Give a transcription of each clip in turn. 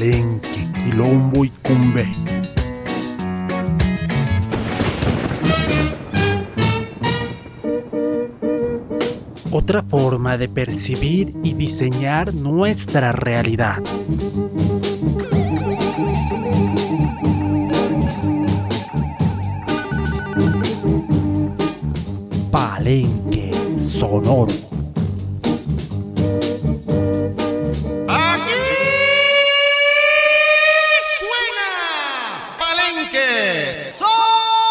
Palenque, Quilombo y Cumbé. Otra forma de percibir y diseñar nuestra realidad. Palenque Sonoro. Aquí suena Palenque Sonoro.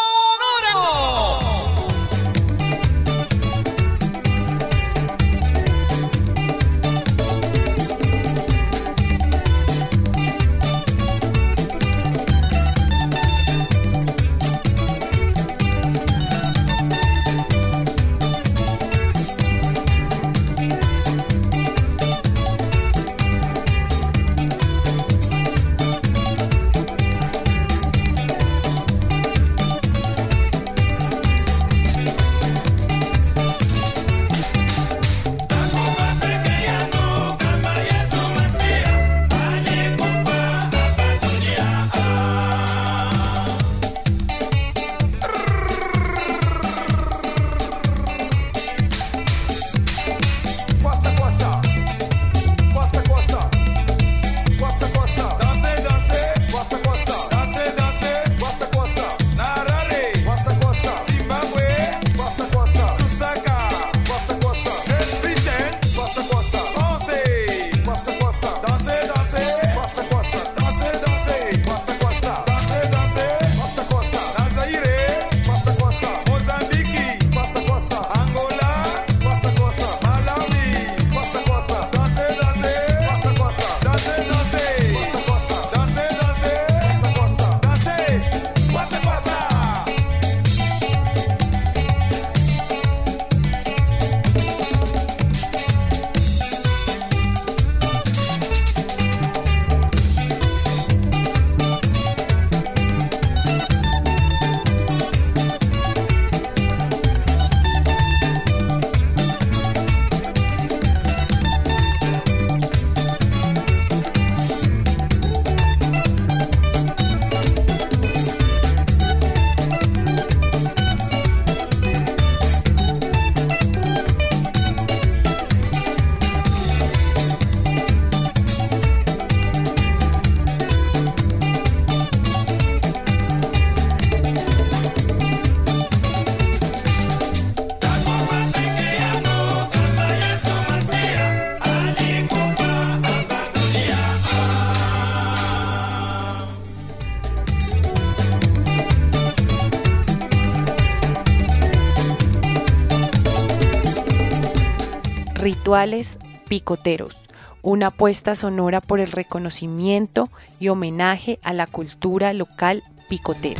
Rituales picoteros, una apuesta sonora por el reconocimiento y homenaje a la cultura local picotera.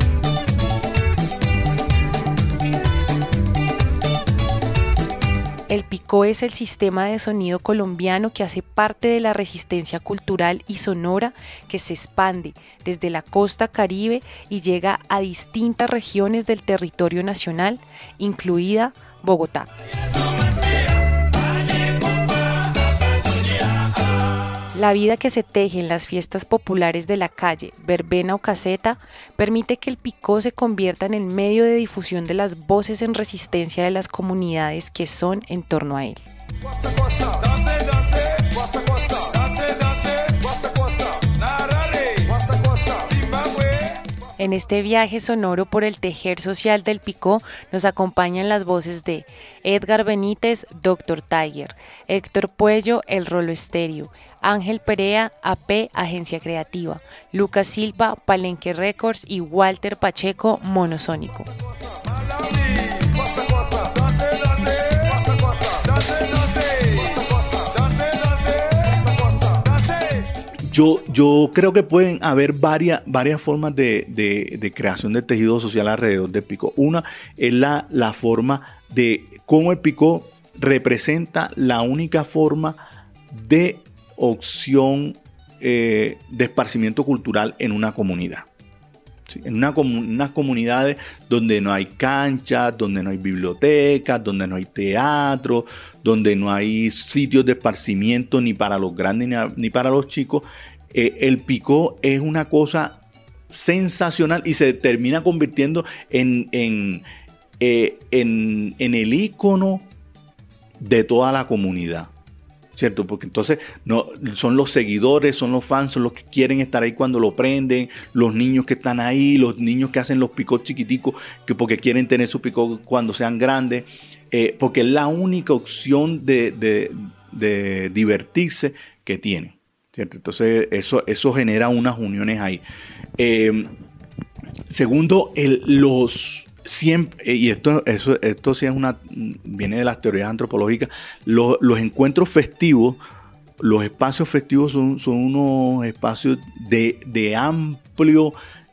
El picó es el sistema de sonido colombiano que hace parte de la resistencia cultural y sonora que se expande desde la costa Caribe y llega a distintas regiones del territorio nacional, incluida Bogotá. La vida que se teje en las fiestas populares de la calle, verbena o caseta, permite que el picó se convierta en el medio de difusión de las voces en resistencia de las comunidades que son en torno a él. En este viaje sonoro por el tejer social del picó nos acompañan las voces de Edgar Benítez, Dr. Tiger, Héctor Puello, El Rolo Estéreo, Ángel Perea, AP, Agencia Creativa, Lucas Silva, Palenque Records y Walter Pacheco, Monosónico. Yo creo que pueden haber varias formas de creación del tejido social alrededor del picó. Una es la forma de cómo el picó representa la única forma de opción de esparcimiento cultural en una comunidad. ¿Sí? En unas comunidades donde no hay canchas, donde no hay bibliotecas, donde no hay teatro, donde no hay sitios de esparcimiento ni para los grandes ni para los chicos, el picó es una cosa sensacional y se termina convirtiendo en el ícono de toda la comunidad, ¿cierto? Porque entonces no, son los seguidores, son los fans, son los que quieren estar ahí cuando lo prenden, los niños que están ahí, los niños que hacen los picos chiquiticos, que porque quieren tener su picó cuando sean grandes, porque es la única opción de divertirse que tienen, ¿cierto? Entonces eso genera unas uniones ahí. Segundo, siempre, y esto sí viene de las teorías antropológicas, los encuentros festivos, los espacios festivos son unos espacios de amplio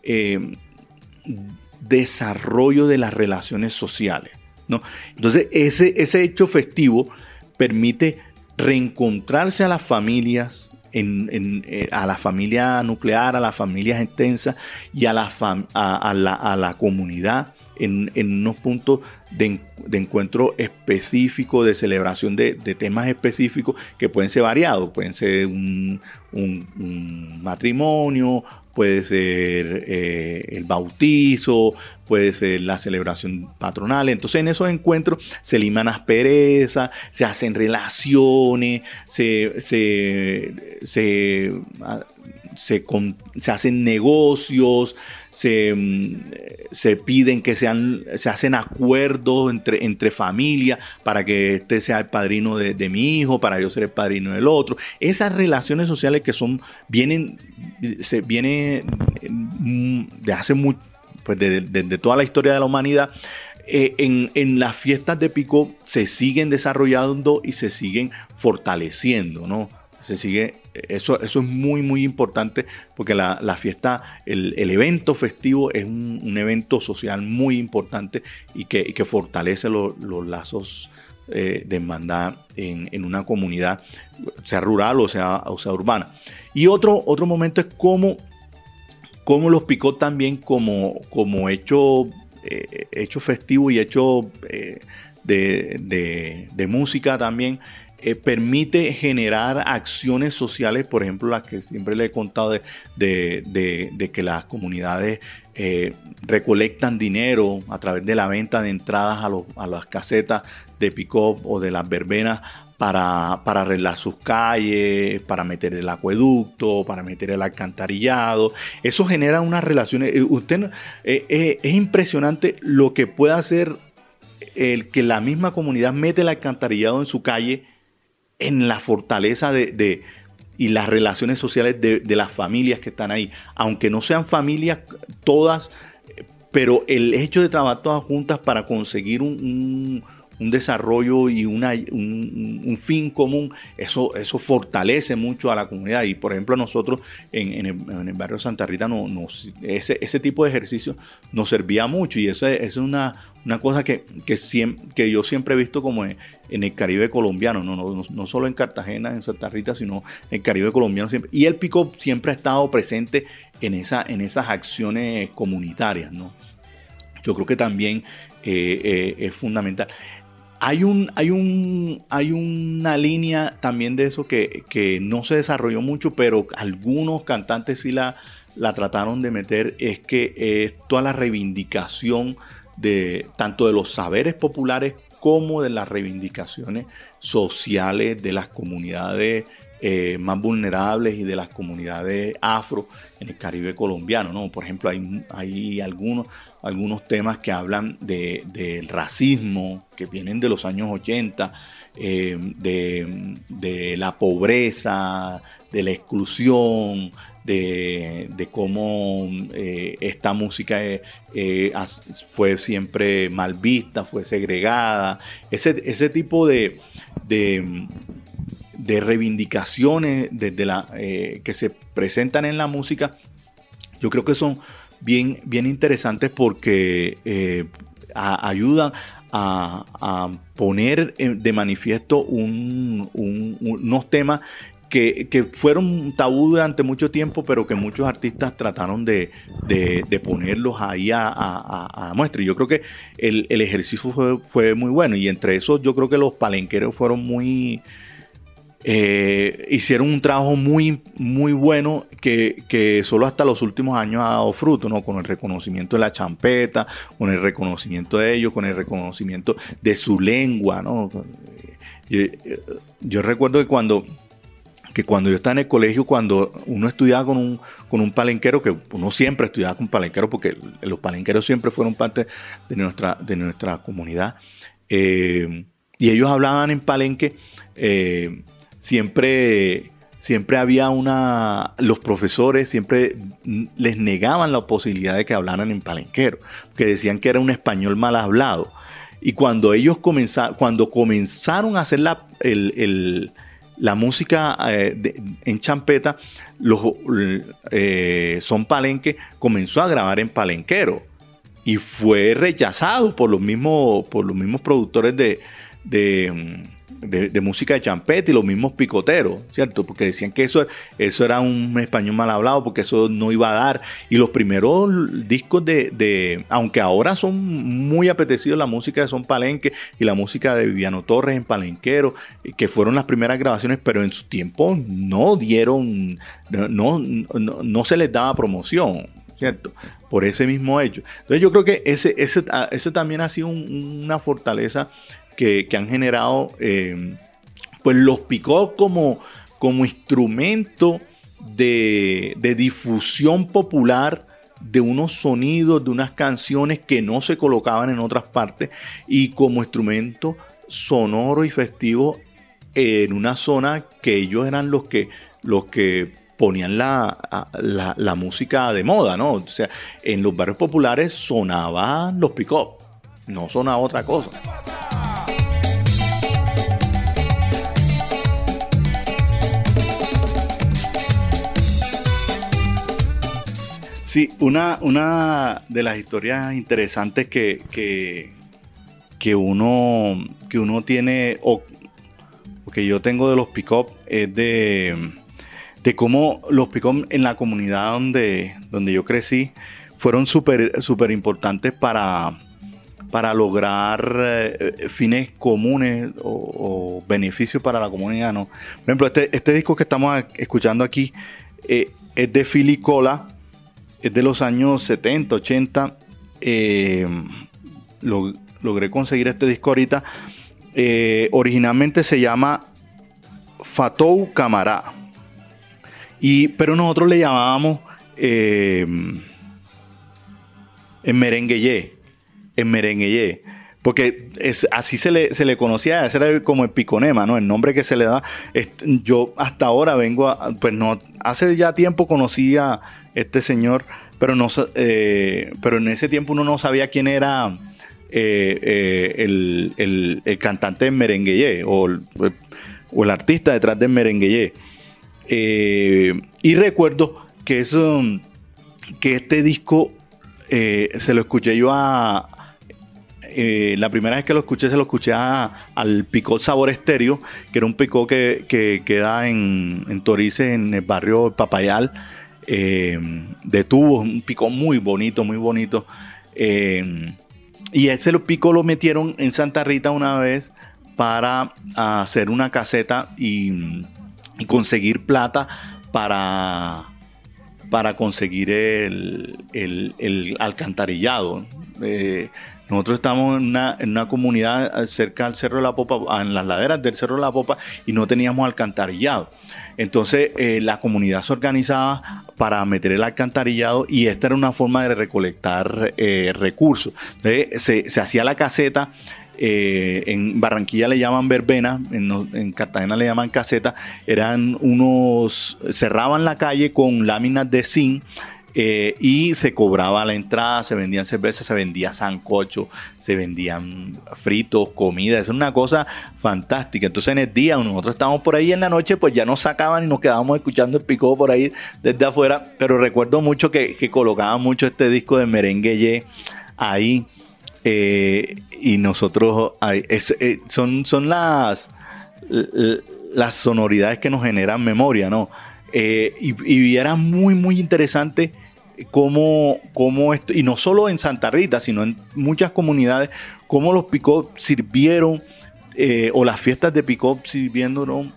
desarrollo de las relaciones sociales, ¿no? Entonces ese hecho festivo permite reencontrarse a las familias, a la familia nuclear, a las familias extensas y a la comunidad en unos puntos de encuentro específico, de celebración de temas específicos que pueden ser variados. Pueden ser un matrimonio, puede ser el bautizo, puede ser la celebración patronal. Entonces en esos encuentros se liman asperezas, se hacen relaciones, se hacen negocios, se piden que se hacen acuerdos entre familias para que este sea el padrino de mi hijo, para yo ser el padrino del otro. Esas relaciones sociales que vienen de hace mucho, pues desde toda la historia de la humanidad, en las fiestas de Picó se siguen desarrollando y se siguen fortaleciendo, ¿no? Eso es muy, muy importante porque la fiesta, el evento festivo es un evento social muy importante y que fortalece los lazos de hermandad en una comunidad, sea rural o sea urbana. Y otro momento es cómo los Picó también como hecho festivo y hecho de música también, permite generar acciones sociales, por ejemplo, las que siempre le he contado de que las comunidades recolectan dinero a través de la venta de entradas a las casetas de Picó o de las verbenas para arreglar sus calles, para meter el acueducto, para meter el alcantarillado. Eso genera unas relaciones. Es impresionante lo que puede hacer el que la misma comunidad mete el alcantarillado en su calle, en la fortaleza y las relaciones sociales de las familias que están ahí. Aunque no sean familias todas, pero el hecho de trabajar todas juntas para conseguir un desarrollo y un fin común, eso fortalece mucho a la comunidad. Y por ejemplo nosotros en el barrio Santa Rita ese tipo de ejercicio nos servía mucho, y esa es una cosa que yo siempre he visto como en el Caribe colombiano, no solo en Cartagena, en Santa Rita, sino en el Caribe colombiano siempre. Y el Picó siempre ha estado presente en esas acciones comunitarias, ¿no? Yo creo que también es fundamental. Hay una línea también de eso que no se desarrolló mucho, pero algunos cantantes sí la trataron de meter, es que es toda la reivindicación tanto de los saberes populares como de las reivindicaciones sociales de las comunidades más vulnerables y de las comunidades afro en el Caribe colombiano, ¿no? Por ejemplo, hay algunos temas que hablan del racismo, que vienen de los años 80, de la pobreza, de la exclusión, de cómo esta música fue siempre mal vista, fue segregada. Ese tipo de reivindicaciones que se presentan en la música, yo creo que son bien interesantes porque ayudan a poner de manifiesto unos temas que fueron un tabú durante mucho tiempo, pero que muchos artistas trataron de ponerlos ahí a muestra. Y yo creo que el ejercicio fue muy bueno, y entre esos yo creo que los palenqueros fueron muy hicieron un trabajo muy, muy bueno que solo hasta los últimos años ha dado fruto, ¿no? Con el reconocimiento de la champeta, con el reconocimiento de ellos, con el reconocimiento de su lengua, ¿no? Yo recuerdo que cuando yo estaba en el colegio, cuando uno estudiaba con un palenquero, que uno siempre estudiaba con palenqueros porque los palenqueros siempre fueron parte de nuestra comunidad, y ellos hablaban en palenque, siempre había los profesores siempre les negaban la posibilidad de que hablaran en palenquero, que decían que era un español mal hablado. Y cuando ellos comenzaron a hacer la música en champeta, Son Palenque comenzó a grabar en palenquero y fue rechazado por los mismos productores de música de champeta y los mismos picoteros, ¿cierto? Porque decían que eso era un español mal hablado, porque eso no iba a dar. Y los primeros discos aunque ahora son muy apetecidos la música de Son Palenque y la música de Viviano Torres en palenquero, que fueron las primeras grabaciones, pero en su tiempo no se les daba promoción, ¿cierto? Por ese mismo hecho. Entonces yo creo que ese también ha sido una fortaleza que han generado pues los picó como instrumento de difusión popular de unos sonidos, de unas canciones que no se colocaban en otras partes, y como instrumento sonoro y festivo en una zona que ellos eran los que ponían la música de moda, ¿no? O sea, en los barrios populares sonaban los pick-up, no sonaba otra cosa. Sí, una de las historias interesantes que uno tiene, o que yo tengo de los pick-up, es de cómo los pick-up en la comunidad donde yo crecí fueron súper importantes para lograr fines comunes o beneficios para la comunidad, ¿no? Por ejemplo, este disco que estamos escuchando aquí es de Philly Cola. Es de los años 70, 80. Logré conseguir este disco ahorita. Originalmente se llama Fatou Camará. Pero nosotros le llamábamos en merengueyé. Porque así se le conocía, ese era como el piconema, ¿no? El nombre que se le da. Yo hasta ahora hace ya tiempo conocí a este señor, pero en ese tiempo uno no sabía quién era el cantante de merengueyé o el artista detrás del merengueyé. Y recuerdo que este disco se lo escuché yo la primera vez que lo escuché, se lo escuché al Picó Sabor Estéreo, que era un picó que queda en Torices, en el barrio Papayal, de tubos, un picó muy bonito, muy bonito. Y ese picó lo metieron en Santa Rita una vez para hacer una caseta y conseguir plata para conseguir el alcantarillado. Nosotros estamos en una comunidad cerca al Cerro de la Popa, en las laderas del Cerro de la Popa, y no teníamos alcantarillado. Entonces la comunidad se organizaba para meter el alcantarillado, y esta era una forma de recolectar recursos. Entonces se hacía la caseta. En Barranquilla le llaman verbena, en Cartagena le llaman caseta. Cerraban la calle con láminas de zinc, y se cobraba la entrada, se vendían cervezas, se vendía sancocho, se vendían fritos, comida. Es una cosa fantástica. Entonces en el día nosotros estábamos por ahí, en la noche pues ya nos sacaban y nos quedábamos escuchando el picó por ahí desde afuera. Pero recuerdo mucho que colocaban mucho este disco de merengueyé ahí. Y nosotros son las sonoridades que nos generan memoria, ¿no? Y era muy, muy interesante cómo esto, y no solo en Santa Rita, sino en muchas comunidades, cómo los picó sirvieron o las fiestas de Picó sirviéndonos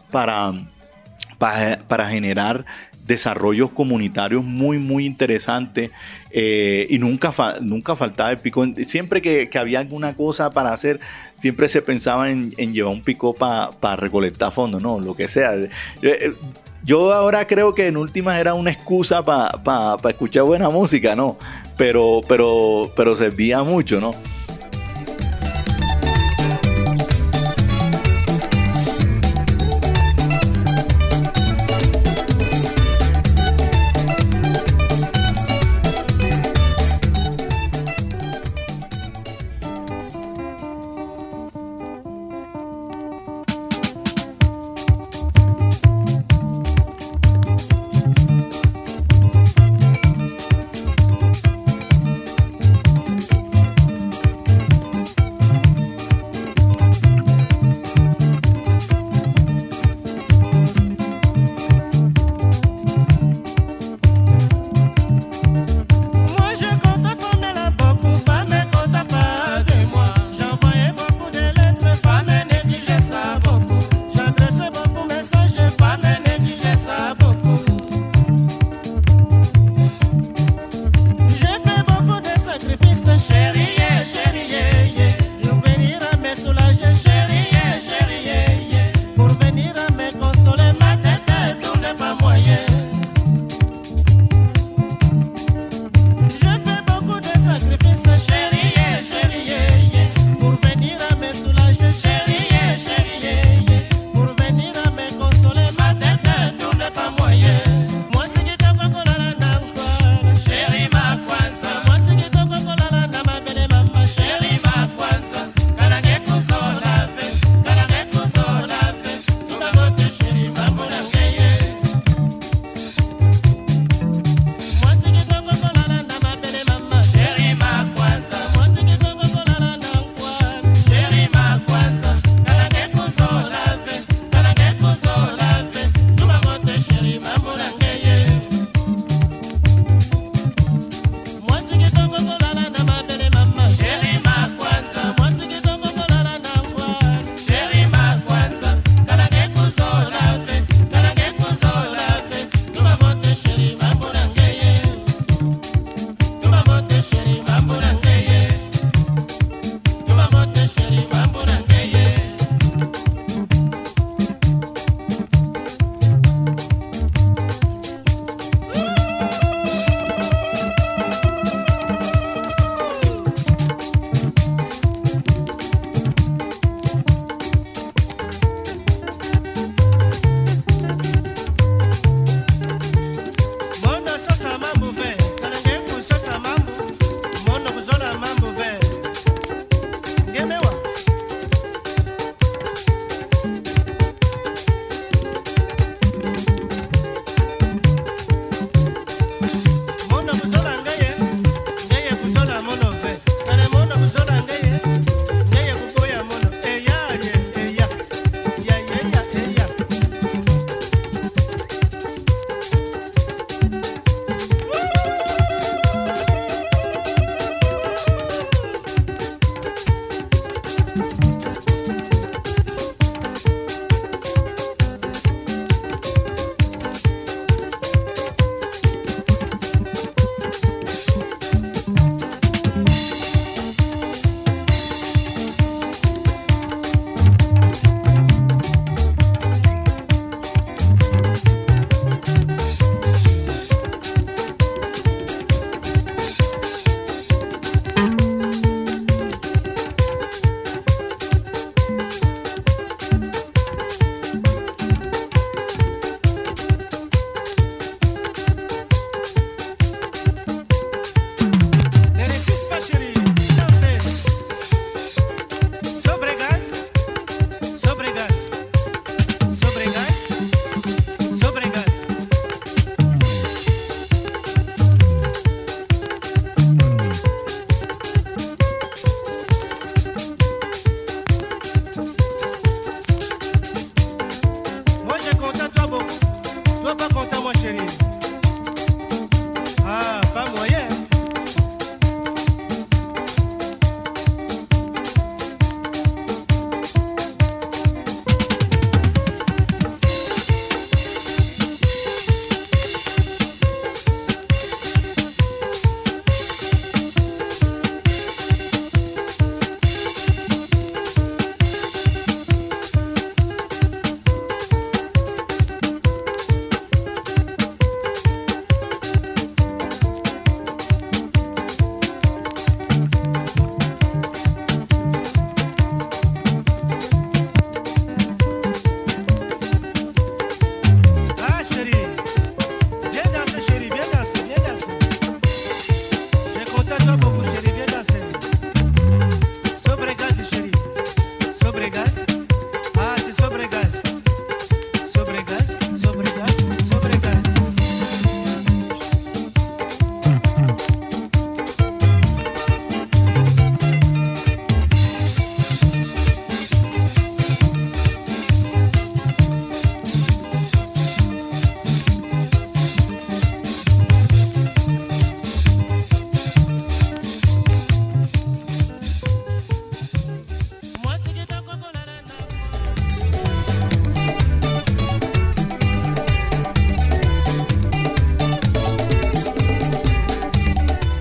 para generar desarrollos comunitarios muy interesantes, y nunca faltaba el picó. Siempre que había alguna cosa para hacer, siempre se pensaba en llevar un picó para recolectar fondos, ¿no? Lo que sea. Yo ahora creo que en últimas era una excusa para escuchar buena música, ¿no? Pero servía mucho, ¿no?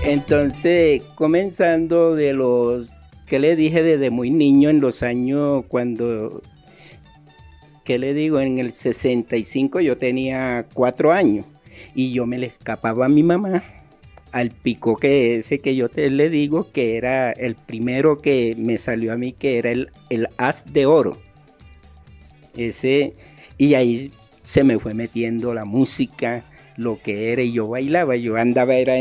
Entonces, comenzando de los, ¿qué le dije? Desde muy niño, en los años cuando, ¿qué le digo? En el 65 yo tenía 4 años y yo me le escapaba a mi mamá al picó que ese que yo le digo que era el primero que me salió a mí, que era el as de oro. Ese, y ahí se me fue metiendo la música, lo que era, y yo bailaba, yo andaba era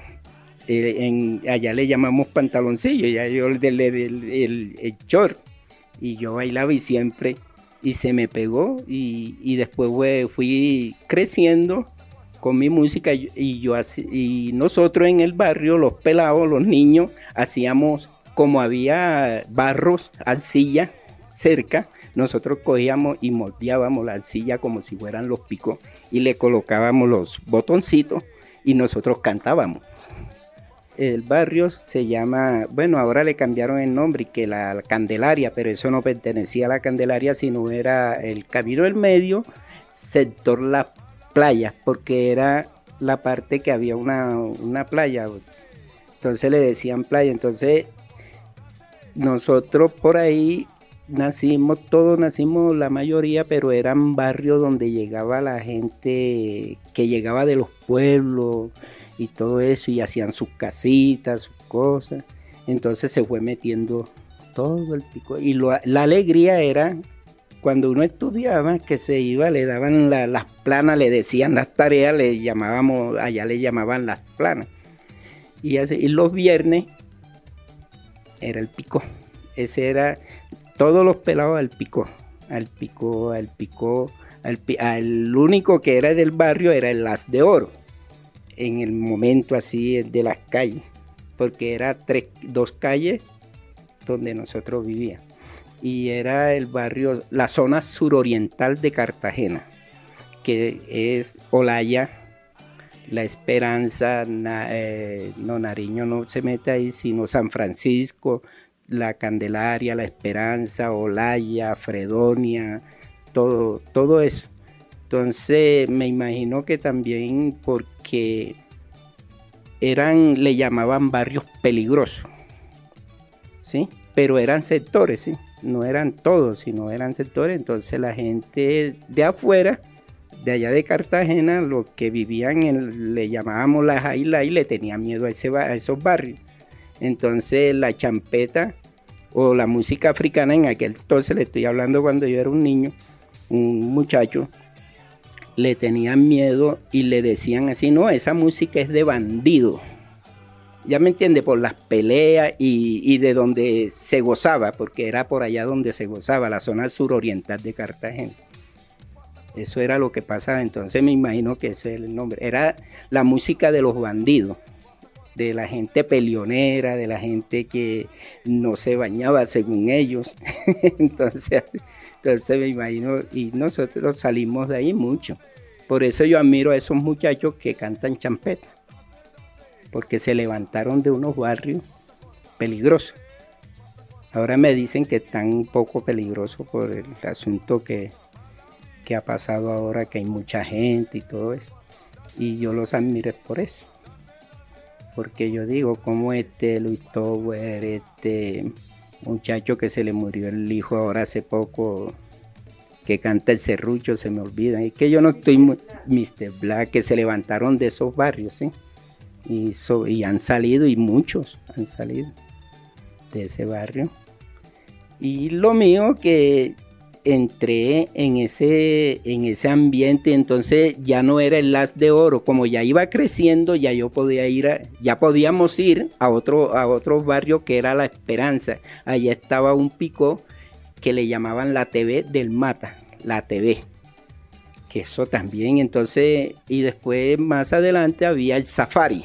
allá le llamamos pantaloncillo, ya yo el short, y yo bailaba y siempre, y se me pegó, y después fui creciendo con mi música, y nosotros en el barrio, los pelados, los niños, hacíamos, como había barros, arcilla cerca, nosotros cogíamos y moldeábamos la arcilla como si fueran los picos y le colocábamos los botoncitos y nosotros cantábamos. El barrio se llama, bueno, ahora le cambiaron el nombre, que la Candelaria, pero eso no pertenecía a la Candelaria, sino era el Camino del Medio, sector Las Playas, porque era la parte que había una playa, entonces le decían playa. Entonces nosotros por ahí todos nacimos la mayoría, pero eran barrios donde llegaba la gente que llegaba de los pueblos y todo eso, y hacían sus casitas, sus cosas. Entonces se fue metiendo todo el pico, y la alegría era cuando uno estudiaba, que se iba, le daban las planas, le decían las tareas, allá le llamaban las planas, y los viernes era el picó. Ese era todos los pelados al picó. El único que era del barrio era el as de oro, en el momento así de las calles, porque era 2 calles donde nosotros vivíamos, y era el barrio, la zona suroriental de Cartagena, que es Olaya, La Esperanza, Nariño no se mete ahí, sino San Francisco, La Candelaria, La Esperanza, Olaya, Fredonia, todo eso. Entonces me imagino que también porque le llamaban barrios peligrosos, ¿sí? Pero eran sectores, ¿sí? No eran todos, sino eran sectores. Entonces la gente de afuera, de allá de Cartagena, los que vivían le llamábamos la jaila, y le tenían miedo a esos barrios. Entonces la champeta o la música africana, en aquel entonces, le estoy hablando cuando yo era un niño, un muchacho, le tenían miedo y le decían así: no, esa música es de bandido. Ya me entiende, por las peleas y de donde se gozaba, porque era por allá donde se gozaba, la zona suroriental de Cartagena. Eso era lo que pasaba. Entonces me imagino que ese es el nombre. Era la música de los bandidos, de la gente peleonera, de la gente que no se bañaba según ellos. Entonces me imagino, y nosotros salimos de ahí mucho. Por eso yo admiro a esos muchachos que cantan champeta, porque se levantaron de unos barrios peligrosos. Ahora me dicen que están un poco peligrosos por el asunto que ha pasado ahora, que hay mucha gente y todo eso. Y yo los admiro por eso. Porque yo digo, como Luis Tower, muchacho que se le murió el hijo ahora hace poco, que canta el serrucho, se me olvida. Es que yo no estoy Mr. Black, que se levantaron de esos barrios, ¿sí? Y han salido, y muchos han salido de ese barrio. Y lo mío, que entré en ese ambiente, entonces ya no era el as de oro, como ya iba creciendo, ya yo podía ya podíamos ir a otro barrio, que era La Esperanza. Allá estaba un picó que le llamaban la TV del Mata, la TV, que eso también. Entonces, y después más adelante había el Safari,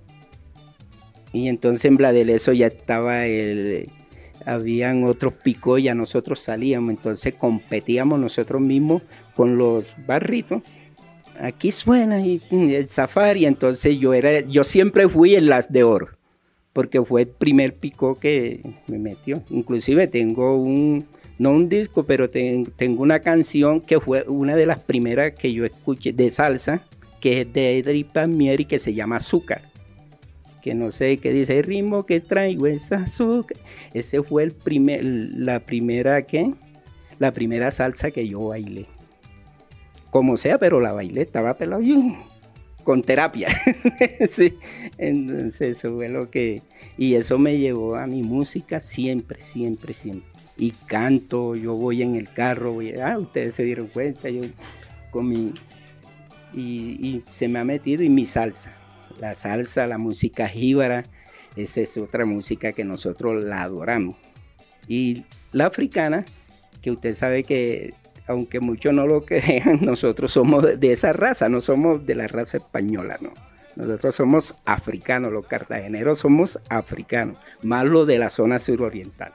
y entonces en Bladeleso ya estaba habían otros picos, ya nosotros salíamos, entonces competíamos nosotros mismos con los barritos. Aquí suena el Safari. Entonces yo siempre fui el as de oro, porque fue el primer picó que me metió. Inclusive tengo no un disco, pero tengo una canción que fue una de las primeras que yo escuché de salsa, que es de Edric Palmieri, que se llama Azúcar. que no sé, que dice, el ritmo que traigo es azúcar. Ese fue la primera salsa que yo bailé. Como sea, pero la bailé, estaba pelado con terapia. Sí. Entonces eso fue lo que... Y eso me llevó a mi música siempre, siempre, siempre. Y canto, yo voy en el carro, ustedes se dieron cuenta, yo con mi... Y se me ha metido en mi salsa. La salsa, la música jíbara, esa es otra música que nosotros la adoramos. Y la africana, que usted sabe que, aunque muchos no lo crean, nosotros somos de esa raza, no somos de la raza española, no. Nosotros somos africanos, los cartageneros somos africanos, más lo de la zona suroriental,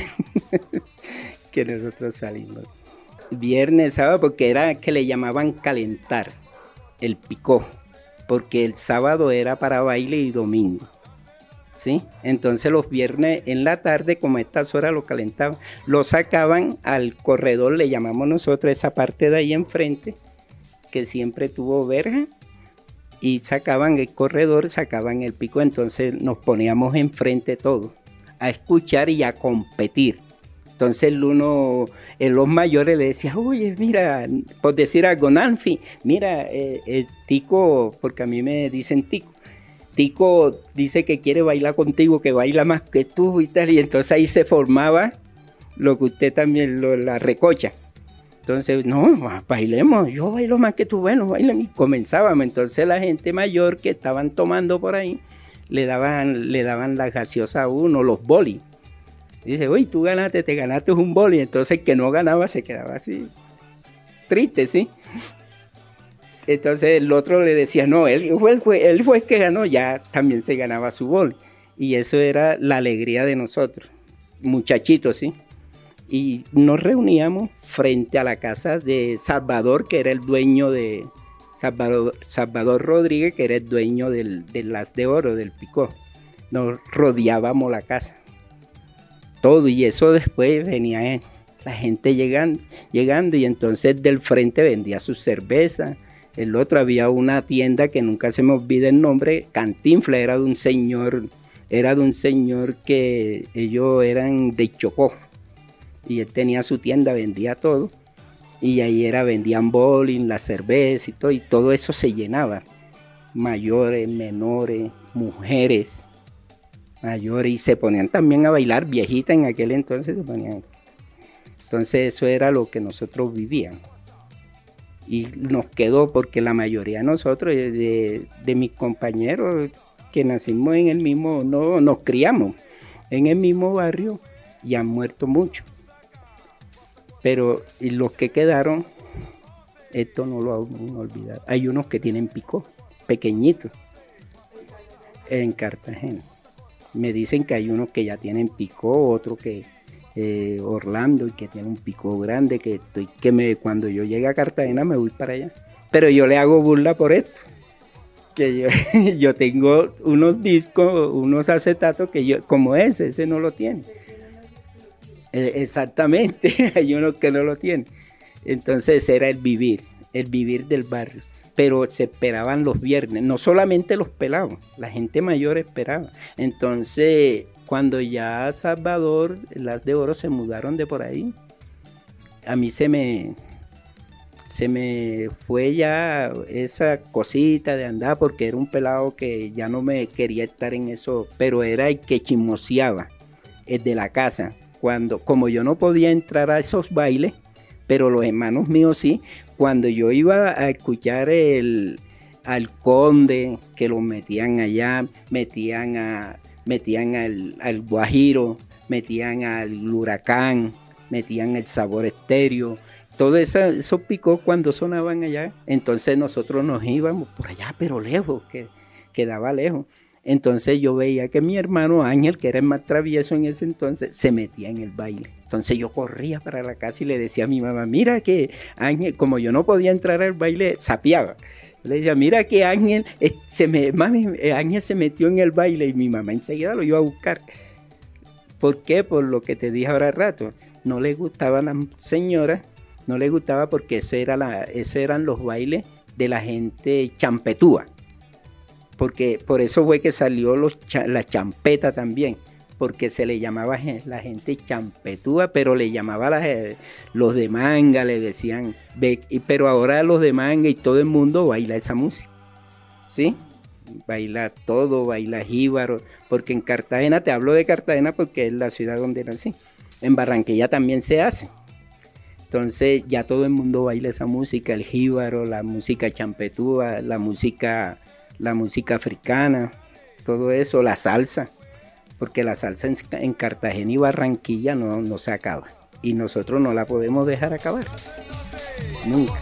que nosotros salimos. Viernes, sábado, porque era que le llamaban calentar, el picó, porque el sábado era para baile y domingo. ¿Sí? Entonces los viernes en la tarde, como a estas horas lo calentaban, lo sacaban al corredor, le llamamos nosotros esa parte de ahí enfrente, que siempre tuvo verja, y sacaban el corredor, sacaban el pico, entonces nos poníamos enfrente todos, a escuchar y a competir. Entonces los mayores le decían, oye, mira, por decir algo, Nanfi, mira, el Tico, porque a mí me dicen Tico, Tico dice que quiere bailar contigo, que baila más que tú y tal, y entonces ahí se formaba lo que usted también, la recocha. Entonces, no, bailemos, yo bailo más que tú, bueno, bailen. Y comenzábamos, entonces la gente mayor que estaban tomando por ahí, le daban la gaseosa a uno, los bolis. Dice, oye, tú ganaste, te ganaste un boli, entonces el que no ganaba se quedaba así, triste, ¿sí? Entonces el otro le decía, no, él fue el que ganó, ya también se ganaba su boli. Y eso era la alegría de nosotros, muchachitos, ¿sí? Y nos reuníamos frente a la casa de Salvador, que era el dueño de... Salvador Rodríguez, que era el dueño del As de Oro, del Picó. Nos rodeábamos la casa. Todo, y eso después venía la gente llegando, y entonces del frente vendía su cerveza. El otro había una tienda que nunca se me olvida el nombre, Cantinfla, era de un señor que ellos eran de Chocó, y él tenía su tienda, vendía todo, y ahí vendían bowling, la cerveza y todo eso se llenaba, mayores, menores, mujeres, mayores, y se ponían también a bailar, viejitas en aquel entonces se ponían. Entonces eso era lo que nosotros vivíamos. Y nos quedó porque la mayoría de nosotros, de mis compañeros que nacimos en el mismo, no nos criamos en el mismo barrio, y han muerto muchos. Pero los que quedaron, esto no lo han olvidado. Hay unos que tienen picó, pequeñitos, en Cartagena. Me dicen que hay unos que ya tienen picó, otro que Orlando, y que tiene un picó grande, cuando yo llegue a Cartagena me voy para allá. Pero yo le hago burla por esto, que yo tengo unos discos, unos acetatos que como ese no lo tiene. Exactamente, hay unos que no lo tienen. Entonces era el vivir del barrio. Pero se esperaban los viernes, no solamente los pelados, la gente mayor esperaba. Entonces, cuando ya Salvador, las de Oro se mudaron de por ahí, a mí se me fue ya esa cosita de andar, porque era un pelado que ya no me quería estar en eso, pero era el que chismoseaba, el de la casa. Como yo no podía entrar a esos bailes, pero los hermanos míos sí, cuando yo iba a escuchar al conde, que lo metían allá, metían al Guajiro, metían al Huracán, metían el Sabor Estéreo, todo esos picos cuando sonaban allá, entonces nosotros nos íbamos por allá, pero lejos, que quedaba lejos. Entonces yo veía que mi hermano Ángel, que era el más travieso en ese entonces, se metía en el baile. Entonces yo corría para la casa y le decía a mi mamá, mira que Ángel, como yo no podía entrar al baile, sapeaba. Le decía, mira que Ángel, Ángel se metió en el baile, y mi mamá enseguida lo iba a buscar. ¿Por qué? Por lo que te dije ahora al rato. No le gustaban las señoras, no le gustaba porque esos eran los bailes de la gente champetúa. porque por eso fue que salió la champeta también, porque se le llamaba la gente champetúa, pero le llamaba los de manga, le decían, pero ahora los de manga y todo el mundo baila esa música, ¿sí? Baila todo, baila jíbaro, porque en Cartagena, te hablo de Cartagena porque es la ciudad donde nací, en Barranquilla también se hace. Entonces ya todo el mundo baila esa música, el jíbaro, la música champetúa, la música africana, todo eso, la salsa, porque la salsa en Cartagena y Barranquilla no se acaba, y nosotros no la podemos dejar acabar, nunca.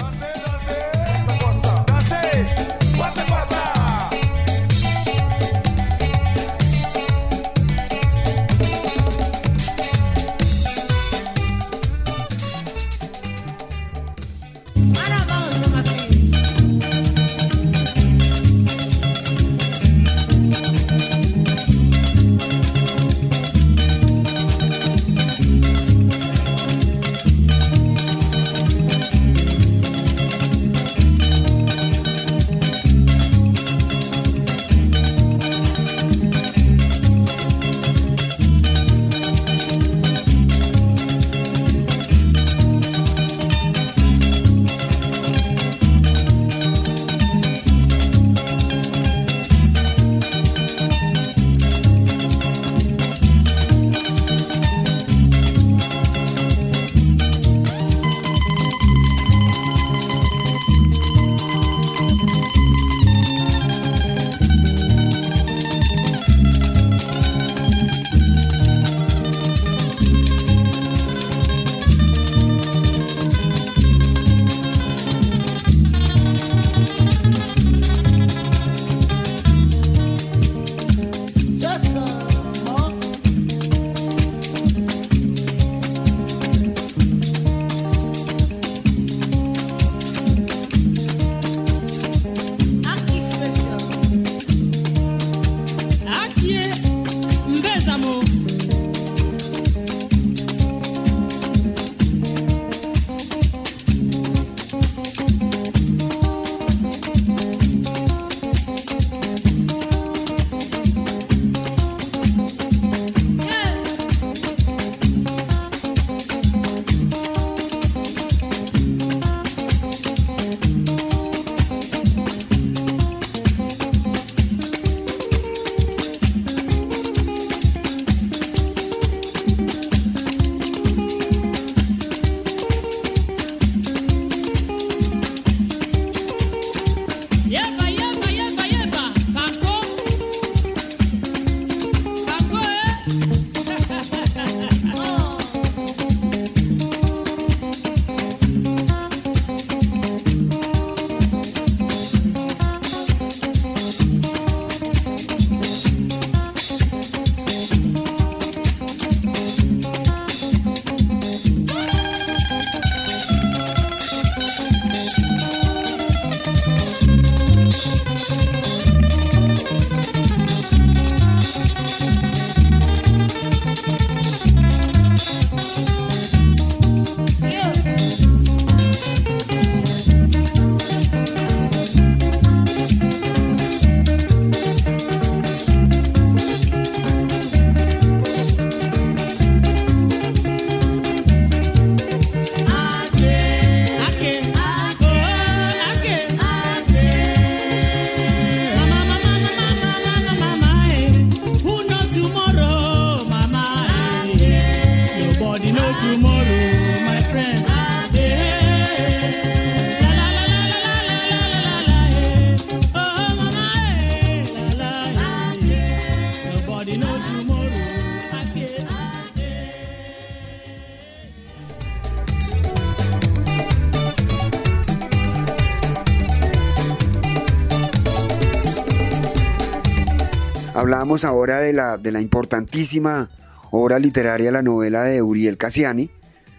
Hablábamos ahora de la importantísima obra literaria, la novela de Uriel Cassiani,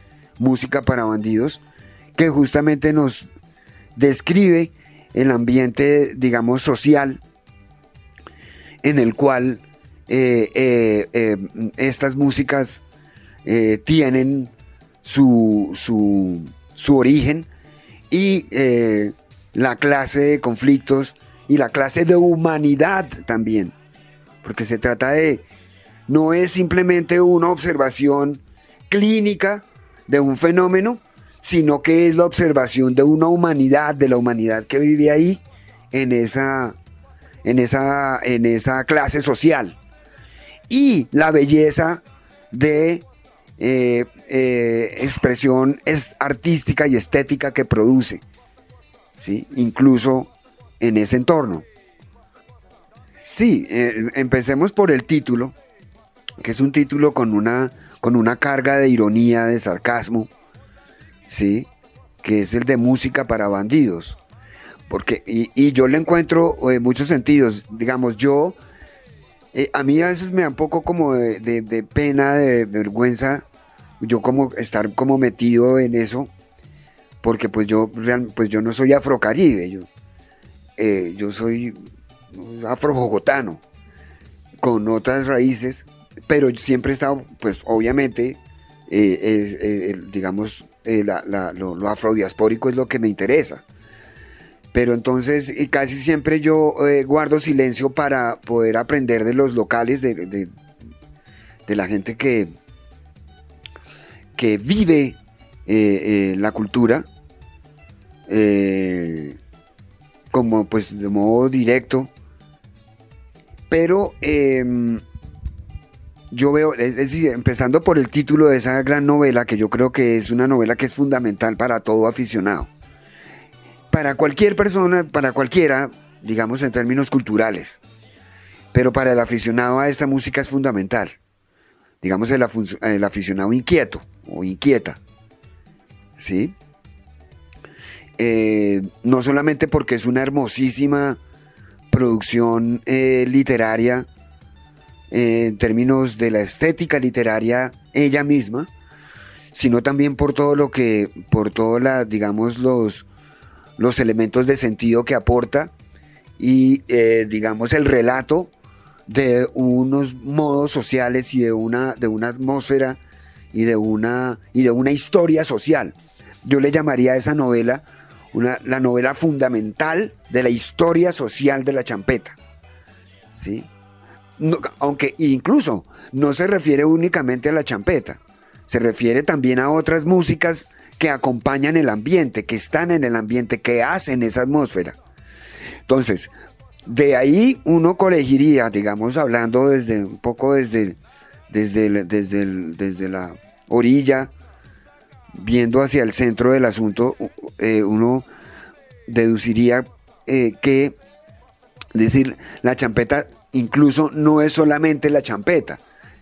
Música para bandidos, que justamente nos describe el ambiente, digamos, social en el cual estas músicas tienen su origen, y la clase de conflictos y la clase de humanidad también, porque se trata de, no es simplemente una observación clínica de un fenómeno, sino que es la observación de una humanidad, de la humanidad que vive ahí en esa clase social. Y la belleza de expresión artística y estética que produce, ¿sí? Incluso en ese entorno. Sí, empecemos por el título, que es un título con una carga de ironía, de sarcasmo, ¿sí? Que es el de Música para Bandidos. Porque, y yo le encuentro muchos sentidos. Digamos, a mí a veces me da un poco como de pena, de vergüenza, yo como estar como metido en eso, porque pues yo no soy afrocaribe, yo soy afrobogotano, con otras raíces, pero siempre he estado, pues obviamente, digamos, lo afrodiaspórico es lo que me interesa. Pero entonces casi siempre yo guardo silencio para poder aprender de los locales, de la gente que vive la cultura, como pues de modo directo. Pero yo veo, es decir, empezando por el título de esa gran novela, que yo creo que es una novela que es fundamental para todo aficionado. Para cualquier persona, para cualquiera, digamos en términos culturales, pero para el aficionado a esta música es fundamental, digamos el aficionado inquieto o inquieta, ¿sí? No solamente porque es una hermosísima producción literaria en términos de la estética literaria ella misma, sino también por todos digamos los elementos de sentido que aporta y digamos el relato de unos modos sociales y de una atmósfera y de una historia social. Yo le llamaría a esa novela la novela fundamental de la historia social de la champeta, ¿sí? No, aunque incluso no se refiere únicamente a la champeta, se refiere también a otras músicas que acompañan el ambiente, que están en el ambiente, que hacen esa atmósfera. Entonces, de ahí uno colegiría, digamos, hablando desde la orilla, viendo hacia el centro del asunto, uno deduciría que, decir, la champeta incluso no es solamente la champeta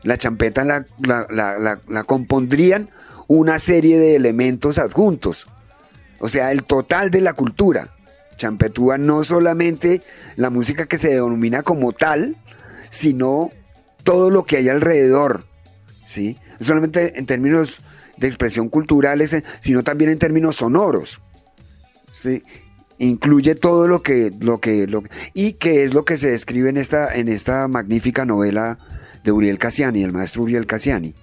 la compondrían una serie de elementos adjuntos, o sea, el total de la cultura champetúa, no solamente la música que se denomina como tal, sino todo lo que hay alrededor, ¿sí? No solamente en términos de expresión culturales, sino también en términos sonoros, ¿sí? Incluye todo lo que y que es lo que se describe en esta magnífica novela de Uriel Cassiani, el maestro Uriel Cassiani.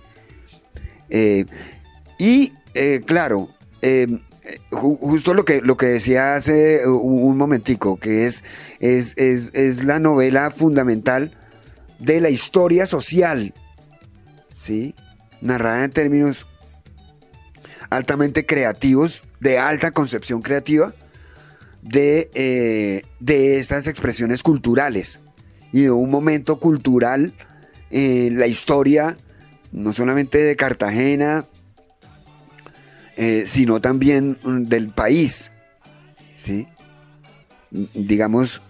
Claro, justo lo que decía hace un momentico, que es la novela fundamental de la historia social, ¿sí? Narrada en términos altamente creativos, de alta concepción creativa, de estas expresiones culturales y de un momento cultural en la historia, no solamente de Cartagena, sino también del país, ¿sí? Digamos,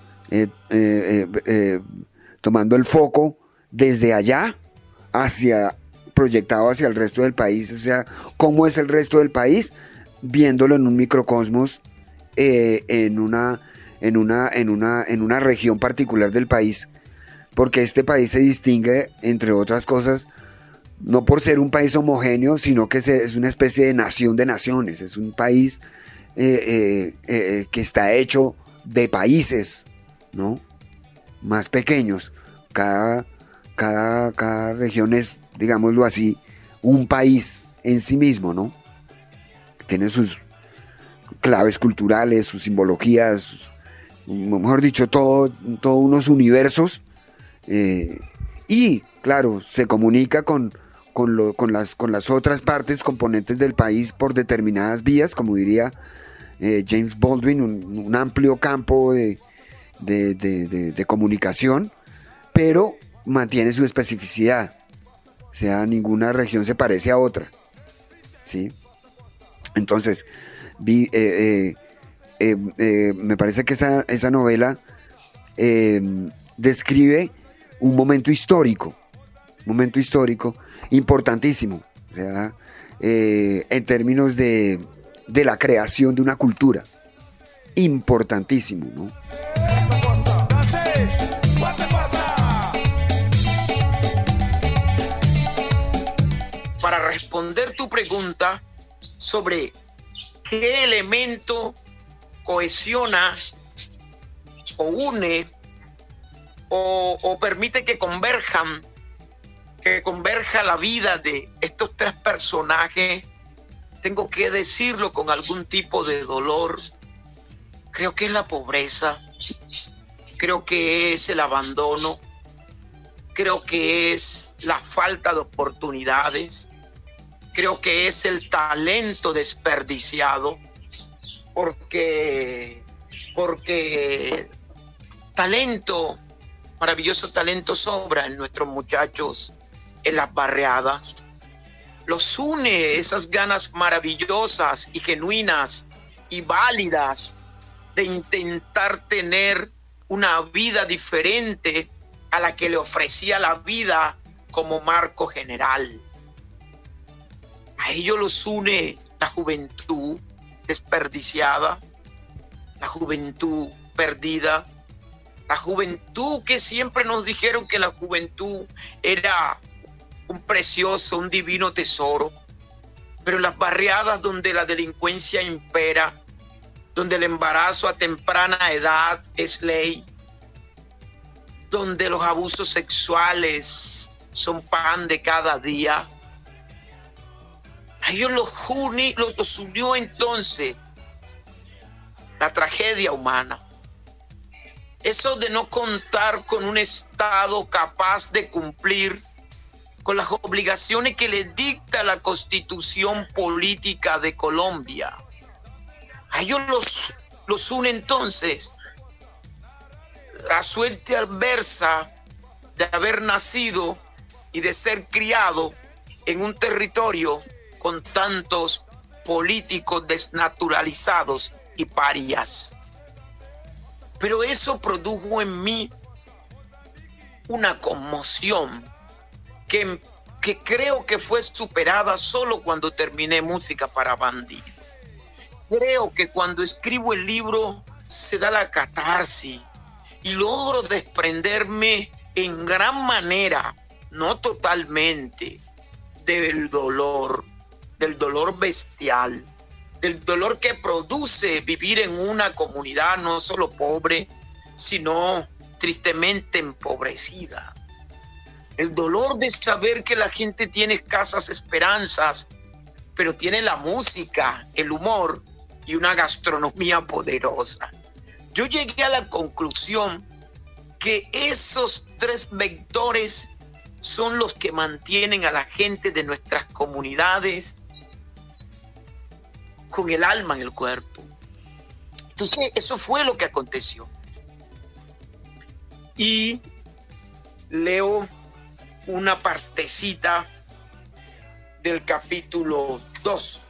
tomando el foco desde allá proyectado hacia el resto del país, o sea, cómo es el resto del país, viéndolo en un microcosmos, en una región particular del país, porque este país se distingue, entre otras cosas, no por ser un país homogéneo, sino que es una especie de nación de naciones, es un país que está hecho de países, ¿no?, más pequeños. Cada región es, digámoslo así, un país en sí mismo, ¿no? Tiene sus claves culturales, sus simbologías, mejor dicho, todos unos universos, y claro, se comunica con las otras partes, componentes del país por determinadas vías, como diría James Baldwin, un amplio campo de comunicación, pero mantiene su especificidad. O sea, ninguna región se parece a otra, ¿sí? Entonces, me parece que esa novela describe un momento histórico importantísimo, o sea, en términos de la creación de una cultura, importantísimo, ¿no? Para responder tu pregunta sobre qué elemento cohesiona o une o permite que converja la vida de estos tres personajes, tengo que decirlo con algún tipo de dolor. Creo que es la pobreza, creo que es el abandono, creo que es la falta de oportunidades, creo que es el talento desperdiciado, porque talento, maravilloso talento sobra en nuestros muchachos en las barriadas. Los une esas ganas maravillosas y genuinas y válidas de intentar tener una vida diferente a la que le ofrecía la vida como marco general. A ellos los une la juventud desperdiciada, la juventud perdida, la juventud que siempre nos dijeron que la juventud era un precioso, un divino tesoro, pero las barriadas donde la delincuencia impera, donde el embarazo a temprana edad es ley, donde los abusos sexuales son pan de cada día, a ellos los unió entonces la tragedia humana. Eso de no contar con un Estado capaz de cumplir con las obligaciones que le dicta la Constitución Política de Colombia. A ellos los une entonces la suerte adversa de haber nacido y de ser criado en un territorio con tantos políticos desnaturalizados y parias. Pero eso produjo en mí una conmoción que creo que fue superada solo cuando terminé Música para Bandidos. Creo que cuando escribo el libro se da la catarsis y logro desprenderme en gran manera, no totalmente, del dolor bestial, del dolor que produce vivir en una comunidad no solo pobre, sino tristemente empobrecida. El dolor de saber que la gente tiene escasas esperanzas, pero tiene la música, el humor y una gastronomía poderosa. Yo llegué a la conclusión que esos tres vectores son los que mantienen a la gente de nuestras comunidades con el alma en el cuerpo. Entonces, eso fue lo que aconteció. Y leo una partecita del capítulo 2.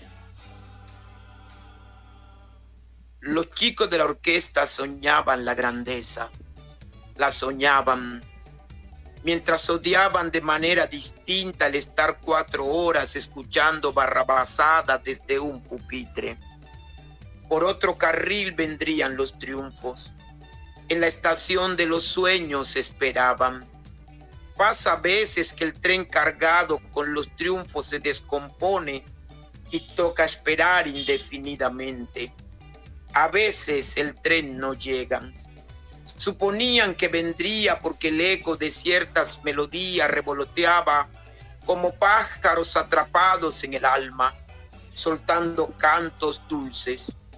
Los chicos de la orquesta soñaban la grandeza, la soñaban, mientras odiaban de manera distinta el estar 4 horas escuchando barrabasadas desde un pupitre. Por otro carril vendrían los triunfos. En la estación de los sueños esperaban. Pasa a veces que el tren cargado con los triunfos se descompone y toca esperar indefinidamente. A veces el tren no llega. Suponían que vendría porque el eco de ciertas melodías revoloteaba como pájaros atrapados en el alma, soltando cantos dulces.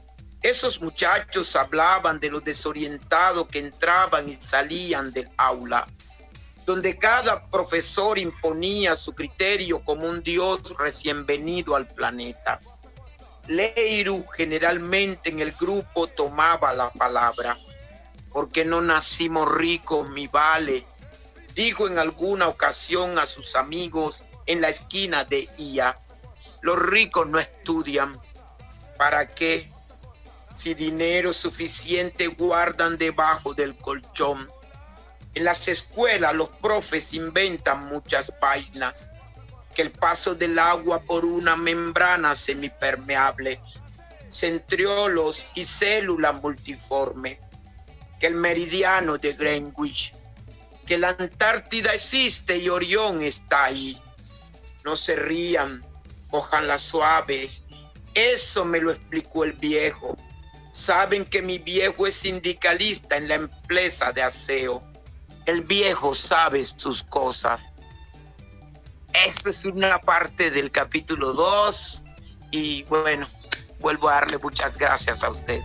Esos muchachos hablaban de los desorientados que entraban y salían del aula, donde cada profesor imponía su criterio como un dios recién venido al planeta. Leiru generalmente en el grupo tomaba la palabra. «Porque no nacimos ricos, mi vale», dijo en alguna ocasión a sus amigos en la esquina de IA. «Los ricos no estudian. ¿Para qué? Si dinero suficiente guardan debajo del colchón. En las escuelas los profes inventan muchas vainas, que el paso del agua por una membrana semipermeable, centriolos y célula multiforme, que el meridiano de Greenwich, que la Antártida existe y Orión está ahí. No se rían, cójanla suave. Eso me lo explicó el viejo. Saben que mi viejo es sindicalista en la empresa de aseo. El viejo sabe sus cosas». Eso es una parte del capítulo 2 y bueno, vuelvo a darle muchas gracias a usted.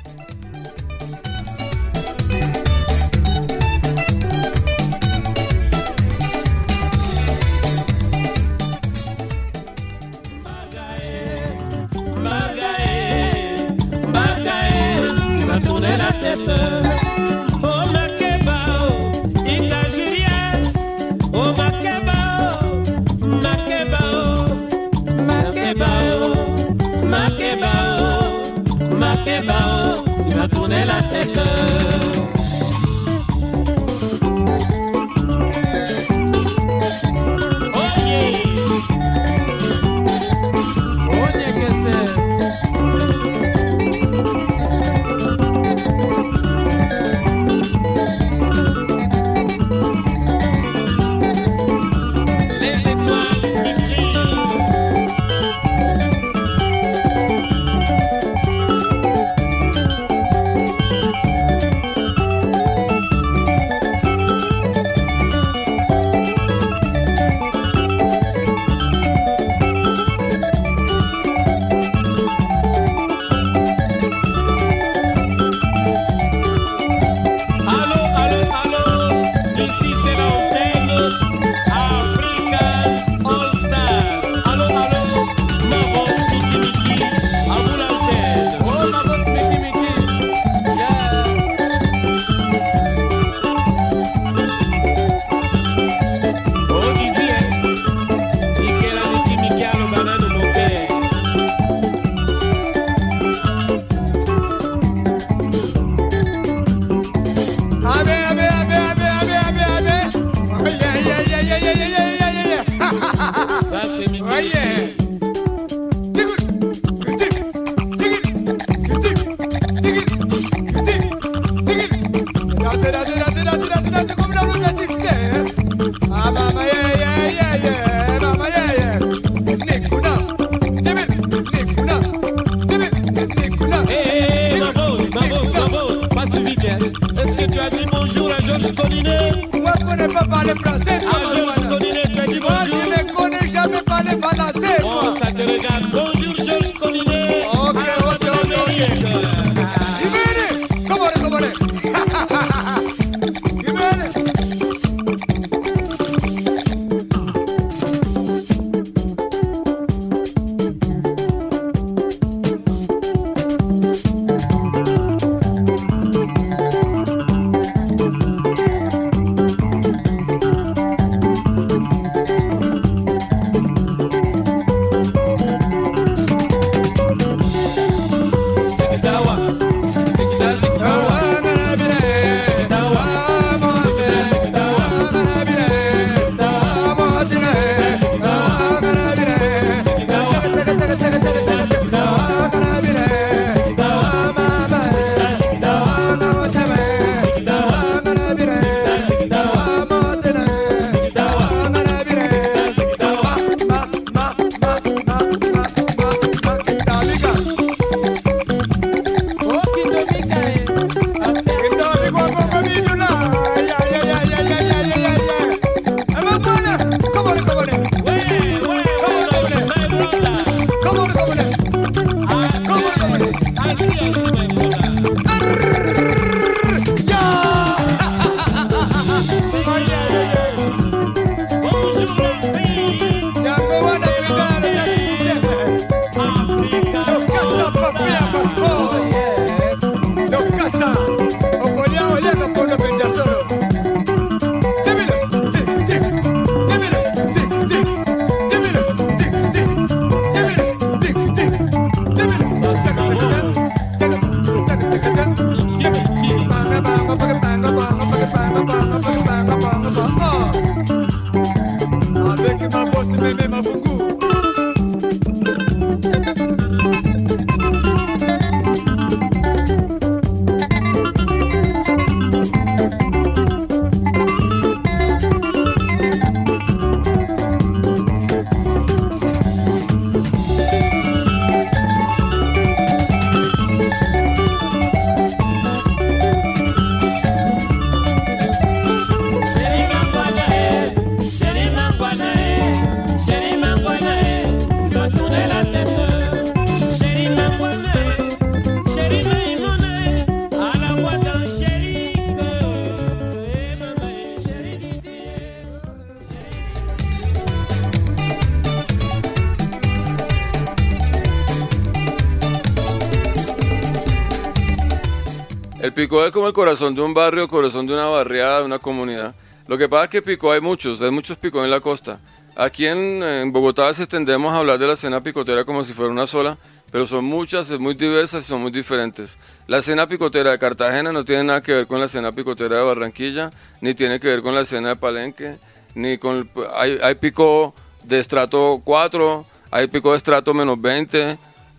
El Picó es como el corazón de un barrio, el corazón de una barriada, de una comunidad. Lo que pasa es que Picó hay muchos Picó en la costa. Aquí en Bogotá a veces tendemos a hablar de la escena picotera como si fuera una sola, pero son muchas, es muy diversas y son muy diferentes. La escena picotera de Cartagena no tiene nada que ver con la escena picotera de Barranquilla, ni tiene que ver con la escena de Palenque, ni con hay Picó de estrato 4, hay Picó de estrato -20,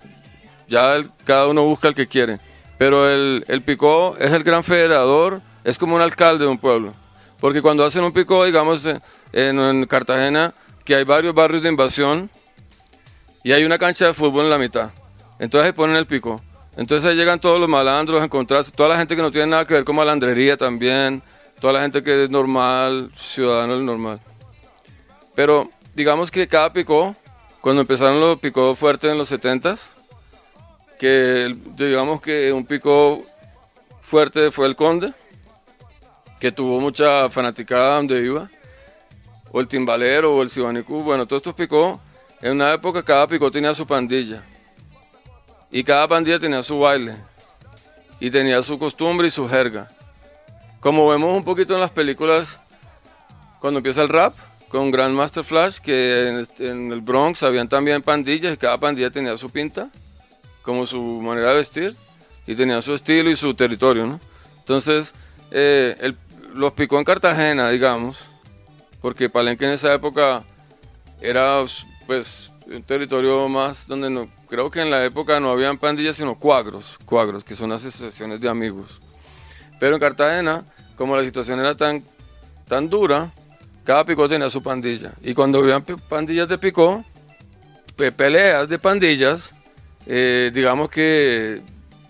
ya cada uno busca el que quiere. Pero el Picó es el gran federador, es como un alcalde de un pueblo. Porque cuando hacen un Picó, digamos, en Cartagena, que hay varios barrios de invasión y hay una cancha de fútbol en la mitad. Entonces ahí ponen el Picó. Entonces ahí llegan todos los malandros a encontrarse, toda la gente que no tiene nada que ver con malandrería también, toda la gente que es normal, ciudadano normal. Pero digamos que cada Picó, cuando empezaron los Picó fuertes en los 70s, que digamos que un Picó fuerte fue el Conde, que tuvo mucha fanaticada donde iba, o el Timbalero, o el Sibanicú, bueno, todos estos Picó, en una época cada Picó tenía su pandilla, y cada pandilla tenía su baile, y tenía su costumbre y su jerga. Como vemos un poquito en las películas, cuando empieza el rap, con Grandmaster Flash, que en el Bronx habían también pandillas, y cada pandilla tenía su pinta, como su manera de vestir, y tenía su estilo y su territorio, ¿no? Entonces, los Picó en Cartagena, digamos, porque Palenque en esa época era pues un territorio más donde no, creo que en la época no habían pandillas sino cuagros, que son asociaciones de amigos. Pero en Cartagena, como la situación era tan dura, cada Picó tenía su pandilla. Y cuando habían pandillas de Picó, peleas de pandillas, digamos que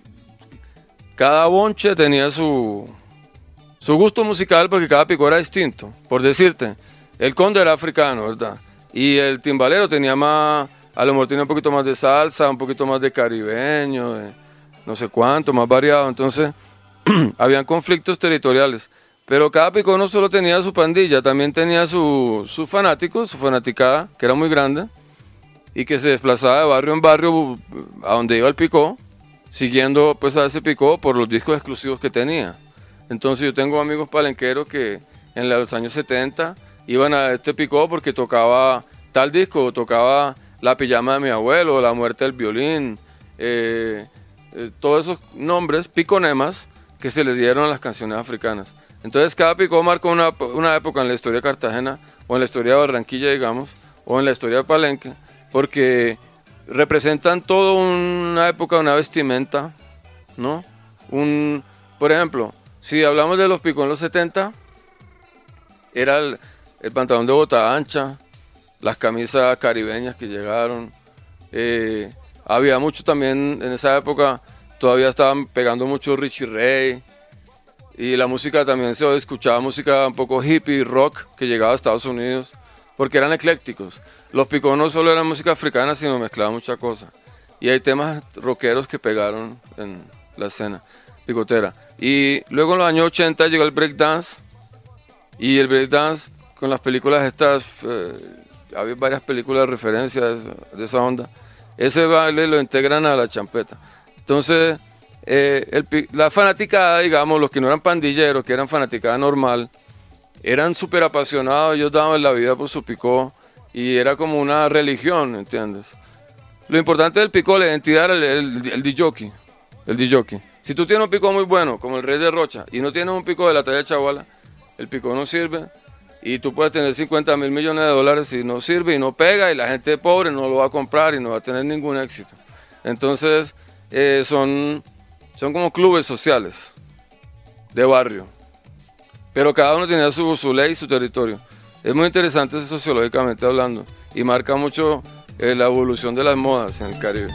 cada bonche tenía su gusto musical, porque cada Picó era distinto. Por decirte, el Conde era africano, ¿verdad? Y el Timbalero tenía más, a lo mejor tenía un poquito más de salsa, un poquito más de caribeño, de no sé cuánto, más variado. Entonces, habían conflictos territoriales. Pero cada Picó no solo tenía su pandilla, también tenía sus fanáticos, su fanaticada, que era muy grande, y que se desplazaba de barrio en barrio a donde iba el Picó, siguiendo pues a ese Picó por los discos exclusivos que tenía. Entonces yo tengo amigos palenqueros que en los años 70 iban a este Picó porque tocaba tal disco, tocaba La pijama de mi abuelo, La muerte del violín, todos esos nombres, piconemas, que se les dieron a las canciones africanas. Entonces cada Picó marcó una época en la historia de Cartagena, o en la historia de Barranquilla, digamos, o en la historia de Palenque, porque representan toda una época, una vestimenta, ¿no? Por ejemplo, si hablamos de los Picó en los 70, era el pantalón de bota ancha, las camisas caribeñas que llegaron. Había mucho también, en esa época, todavía estaban pegando mucho Richie Ray. Y la música también se escuchaba, música un poco hippie, rock, que llegaba a Estados Unidos, porque eran eclécticos. Los Picó no solo eran música africana, sino mezclaban muchas cosas. Y hay temas rockeros que pegaron en la escena picotera. Y luego en los años 80 llegó el breakdance, y el breakdance con las películas estas, había varias películas de referencias de esa onda. Ese baile lo integran a la champeta. Entonces, la fanaticada, digamos, los que no eran pandilleros, que eran fanaticada normal, eran súper apasionados, ellos daban la vida por su Picó, y era como una religión, ¿entiendes? Lo importante del Picó, la identidad, era el DJ. El DJ. Si tú tienes un Picó muy bueno, como el Rey de Rocha, y no tienes un Picó de la talla de Chaguala, el Picó no sirve, y tú puedes tener 50.000 millones de dólares y no sirve y no pega, y la gente pobre no lo va a comprar y no va a tener ningún éxito. Entonces, son como clubes sociales de barrio, pero cada uno tenía su ley y su territorio. Es muy interesante sociológicamente hablando, y marca mucho la evolución de las modas en el Caribe.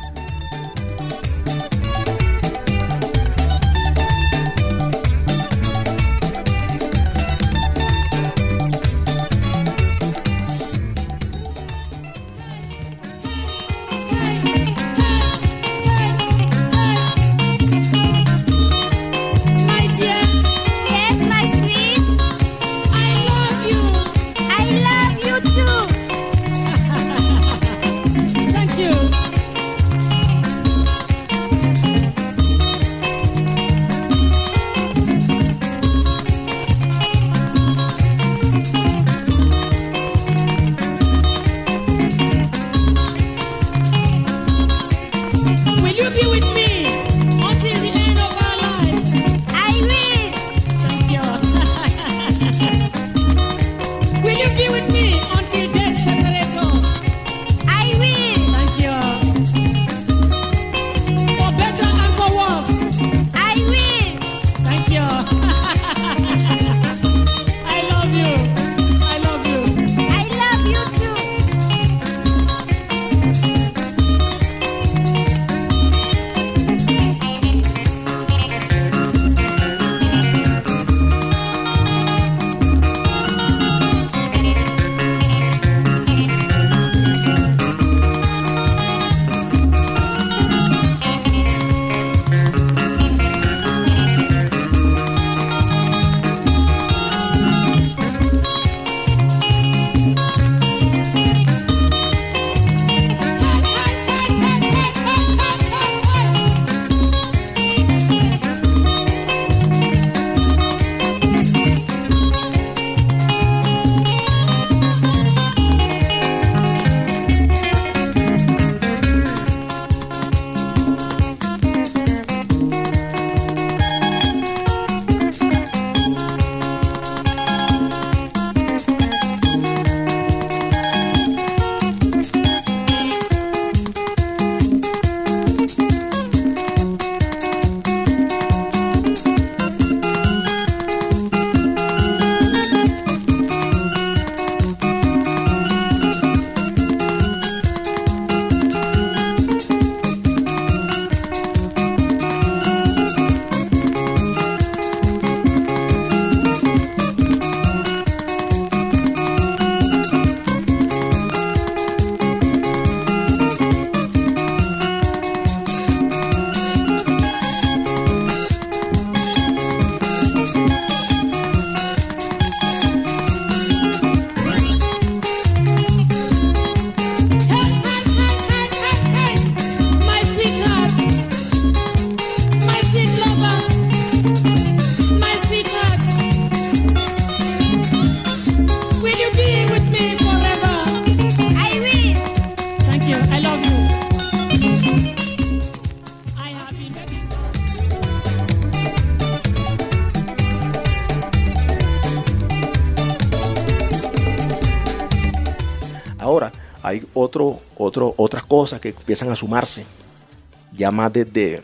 hay otras cosas que empiezan a sumarse, ya más desde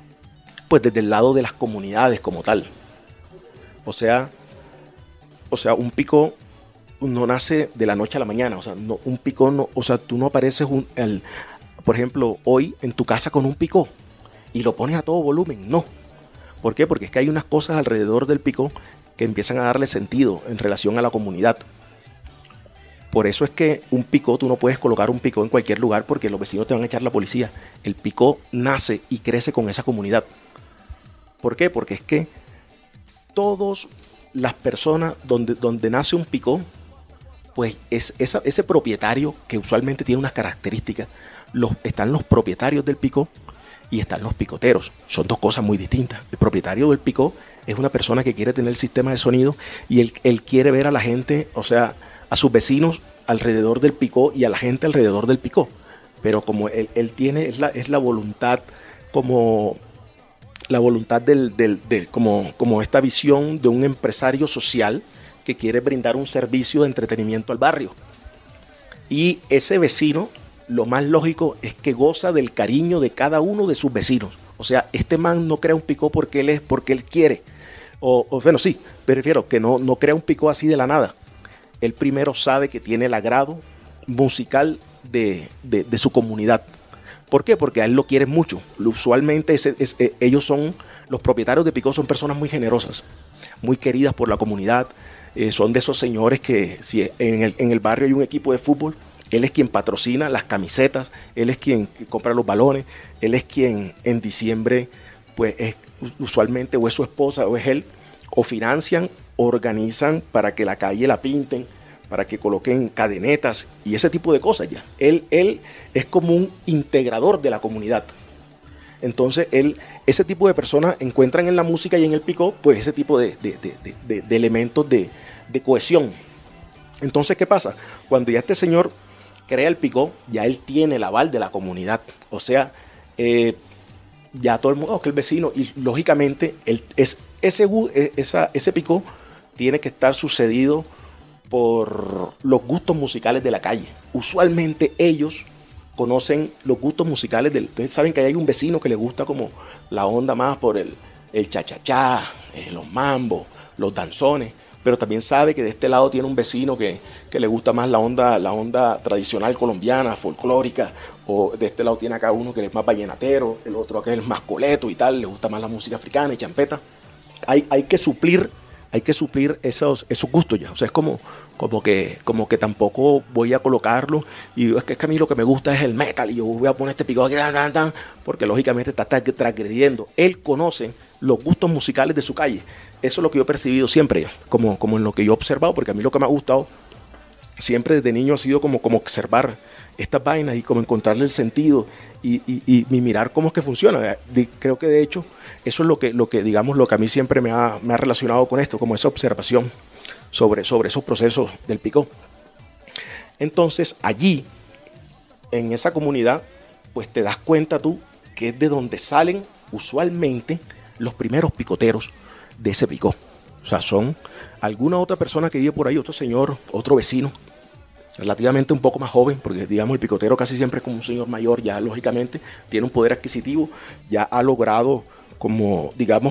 el lado de las comunidades como tal. O sea, un picó no nace de la noche a la mañana. O sea, un picó no, o sea, tú no apareces por ejemplo, hoy en tu casa con un picó y lo pones a todo volumen. No. ¿Por qué? Porque es que hay unas cosas alrededor del picó que empiezan a darle sentido en relación a la comunidad. Por eso es que un picó, tú no puedes colocar un picó en cualquier lugar porque los vecinos te van a echar la policía. El picó nace y crece con esa comunidad. ¿Por qué? Porque es que todas las personas donde nace un picó, pues ese propietario que usualmente tiene unas características, están los propietarios del picó y están los picoteros. Son dos cosas muy distintas. El propietario del picó es una persona que quiere tener el sistema de sonido y él quiere ver a la gente, o sea, a sus vecinos alrededor del picó y a la gente alrededor del picó. Pero como él tiene, es la voluntad, como la voluntad como esta visión de un empresario social que quiere brindar un servicio de entretenimiento al barrio. Y ese vecino, lo más lógico es que goza del cariño de cada uno de sus vecinos. O sea, este man no crea un picó porque él quiere. Bueno, sí, prefiero que no crea un picó así de la nada. Él primero sabe que tiene el agrado musical de su comunidad. ¿Por qué? Porque a él lo quieren mucho. Usualmente los propietarios de picó son personas muy generosas, muy queridas por la comunidad. Son de esos señores que si en el barrio hay un equipo de fútbol, él es quien patrocina las camisetas, él es quien compra los balones, él es quien en diciembre, pues usualmente o es su esposa o es él, o financian, organizan para que la calle la pinten, para que coloquen cadenetas y ese tipo de cosas ya. Él es como un integrador de la comunidad. Entonces, ese tipo de personas encuentran en la música y en el picó, pues ese tipo de elementos de cohesión. Entonces, ¿qué pasa? Cuando ya este señor crea el picó, ya él tiene el aval de la comunidad. O sea, ya todo el mundo, que el vecino, y lógicamente ese picó tiene que estar sucedido por los gustos musicales de la calle. Usualmente ellos conocen los gustos musicales entonces saben que hay un vecino que le gusta como la onda más por el cha-cha-cha, los mambos, los danzones, pero también sabe que de este lado tiene un vecino que le gusta más la onda tradicional colombiana, folclórica, o de este lado tiene acá uno que es más vallenatero, el otro acá es más coleto y tal, le gusta más la música africana y champeta. Hay que suplir esos gustos ya. O sea, es como que tampoco voy a colocarlo y es que a mí lo que me gusta es el metal y yo voy a poner este picó aquí, porque lógicamente está transgrediendo. Él conoce los gustos musicales de su calle. Eso es lo que yo he percibido siempre ya, como en lo que yo he observado, porque a mí lo que me ha gustado siempre desde niño ha sido como observar estas vainas y como encontrarle el sentido y mirar cómo es que funciona. Creo que de hecho eso es lo que digamos, lo que a mí siempre me ha relacionado con esto, como esa observación sobre esos procesos del picó. Entonces allí, en esa comunidad, pues te das cuenta tú que es de donde salen usualmente los primeros picoteros de ese picó. O sea, son alguna otra persona que vive por ahí, otro señor, otro vecino, relativamente un poco más joven, porque digamos el picotero casi siempre es como un señor mayor, ya lógicamente tiene un poder adquisitivo, ya ha logrado como digamos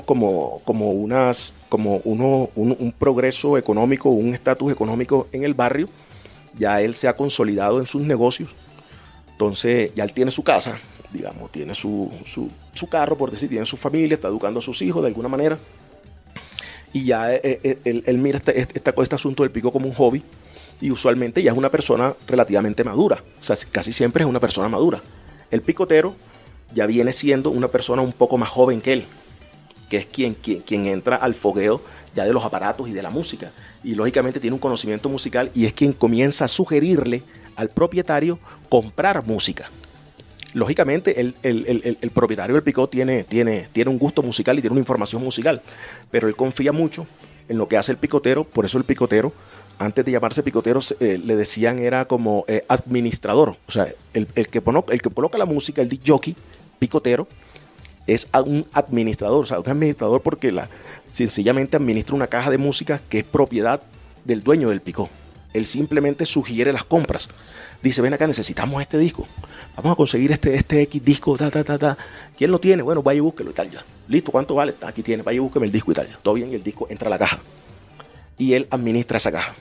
un progreso económico, un estatus económico en el barrio, ya él se ha consolidado en sus negocios, entonces ya él tiene su casa, digamos, tiene su carro, por decir, tiene su familia, está educando a sus hijos de alguna manera, y ya él mira este asunto del picó como un hobby, y usualmente ya es una persona relativamente madura, o sea, casi siempre es una persona madura. El picotero ya viene siendo una persona un poco más joven que él, que es quien entra al fogueo ya de los aparatos y de la música, y lógicamente tiene un conocimiento musical y es quien comienza a sugerirle al propietario comprar música. Lógicamente el propietario del picó tiene un gusto musical y tiene una información musical, pero él confía mucho en lo que hace el picotero. Por eso el picotero, antes de llamarse picotero, le decían era como administrador. O sea, el que coloca la música, el disc jockey, picotero, es un administrador. O sea, un administrador porque sencillamente administra una caja de música que es propiedad del dueño del picó. Él simplemente sugiere las compras. Dice, ven acá, necesitamos este disco. Vamos a conseguir este X disco, ¿Quién lo tiene? Bueno, vaya y búsquelo y tal ya. Listo, ¿cuánto vale? Aquí tiene, vaya y búsqueme el disco y tal ya. Todo bien, y el disco entra a la caja. Y él administra esa caja.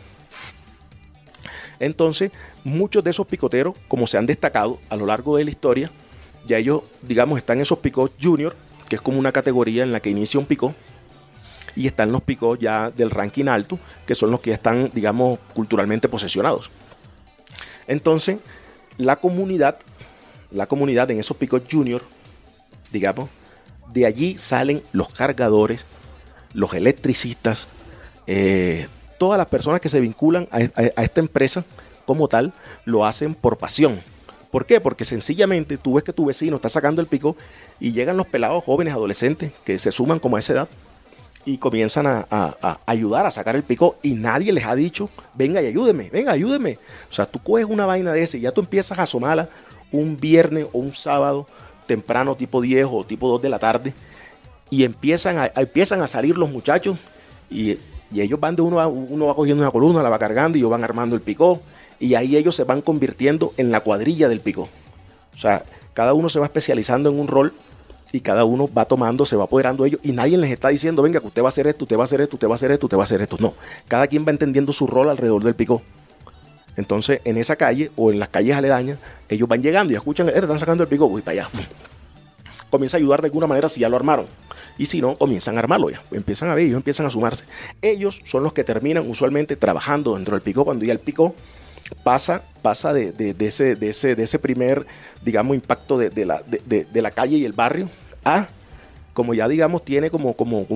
Entonces, muchos de esos picoteros, como se han destacado a lo largo de la historia, ya ellos, digamos, están esos picos junior, que es como una categoría en la que inicia un picó, y están los picos ya del ranking alto, que son los que ya están, digamos, culturalmente posesionados. Entonces, la comunidad en esos picos junior, digamos, de allí salen los cargadores, los electricistas, todas las personas que se vinculan a esta empresa como tal, lo hacen por pasión. ¿Por qué? Porque sencillamente tú ves que tu vecino está sacando el picó y llegan los pelados jóvenes, adolescentes, que se suman como a esa edad y comienzan a ayudar a sacar el picó, y nadie les ha dicho, venga y ayúdeme, venga, ayúdeme. O sea, tú coges una vaina de ese y ya tú empiezas a asomarla un viernes o un sábado temprano, tipo 10 o tipo 2 de la tarde, y empiezan a salir los muchachos y ellos van de uno va cogiendo una columna, la va cargando y ellos van armando el picó, y ahí ellos se van convirtiendo en la cuadrilla del picó. O sea, cada uno se va especializando en un rol y cada uno va tomando, se va apoderando de ellos, y nadie les está diciendo, venga, que usted va a hacer esto, usted va a hacer esto, usted va a hacer esto, usted va a hacer esto. No, cada quien va entendiendo su rol alrededor del picó. Entonces, en esa calle o en las calles aledañas, ellos van llegando y escuchan, están sacando el picó, voy para allá. Comienza a ayudar de alguna manera si ya lo armaron. Y si no, comienzan a armarlo ya. Empiezan a ver, ellos empiezan a sumarse. Ellos son los que terminan usualmente trabajando dentro del picó, cuando ya el picó pasa de ese primer, digamos, impacto de la calle y el barrio a, como ya digamos, tiene como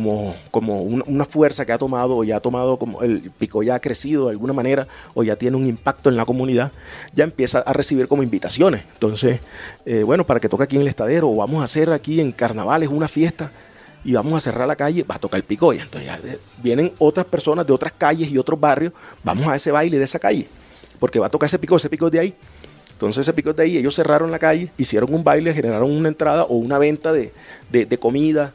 una fuerza que ha tomado, o ya ha tomado, como el picó ya ha crecido de alguna manera, o ya tiene un impacto en la comunidad, ya empieza a recibir como invitaciones. Entonces, bueno, para que toque aquí en el Estadero, o vamos a hacer aquí en carnavales una fiesta, y vamos a cerrar la calle, va a tocar el picó. Y entonces ya vienen otras personas de otras calles y otros barrios, vamos a ese baile de esa calle, porque va a tocar ese picó es de ahí. Entonces ese picó de ahí, ellos cerraron la calle, hicieron un baile, generaron una entrada o una venta de comida,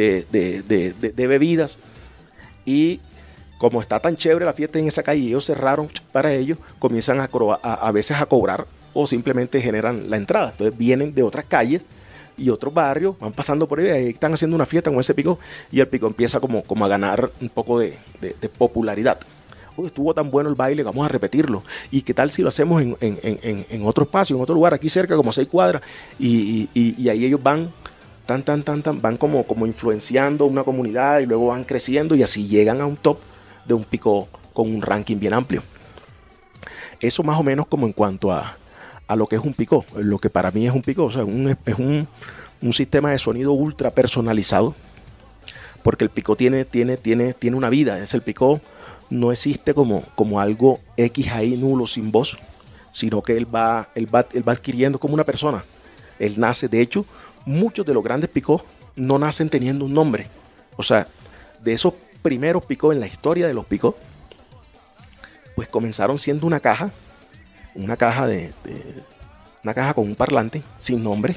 de bebidas, y como está tan chévere la fiesta en esa calle, ellos cerraron para ellos, comienzan a veces a cobrar o simplemente generan la entrada. Entonces vienen de otras calles y otros barrios, van pasando por ahí están haciendo una fiesta con ese picó, y el picó empieza como a ganar un poco de popularidad. Estuvo tan bueno el baile, vamos a repetirlo. ¿Y qué tal si lo hacemos en otro espacio, en otro lugar, aquí cerca, como 6 cuadras? Y ahí ellos van, van como influenciando una comunidad, y luego van creciendo, y así llegan a un top de un picó con un ranking bien amplio. Eso más o menos como en cuanto a lo que es un picó, lo que para mí es un picó. O sea, es un sistema de sonido ultra personalizado, porque el picó tiene una vida. Es el picó. No existe como algo X ahí nulo sin voz, sino que él va adquiriendo como una persona. Él nace, de hecho, muchos de los grandes picós no nacen teniendo un nombre. O sea, de esos primeros picós en la historia de los picós, pues comenzaron siendo una caja una caja con un parlante sin nombre,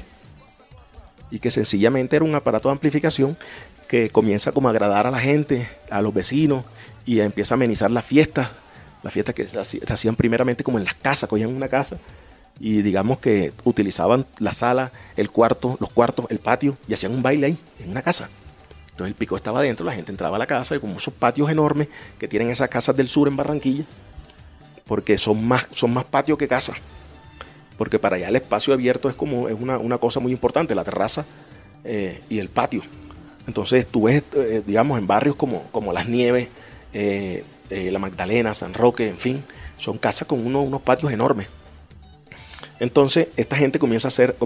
y que sencillamente era un aparato de amplificación que comienza como a agradar a la gente, a los vecinos, y empieza a amenizar las fiestas que se hacían primeramente como en las casas. Cogían una casa y digamos que utilizaban la sala, el cuarto, los cuartos, el patio, y hacían un baile ahí, en una casa. Entonces el picó estaba adentro, la gente entraba a la casa, y como esos patios enormes que tienen esas casas del sur en Barranquilla, porque son más patios que casas, porque para allá el espacio abierto es una cosa muy importante, la terraza y el patio. Entonces tú ves, digamos, en barrios como Las Nieves, La Magdalena, San Roque, en fin, son casas con unos patios enormes. Entonces esta gente comienza a hacer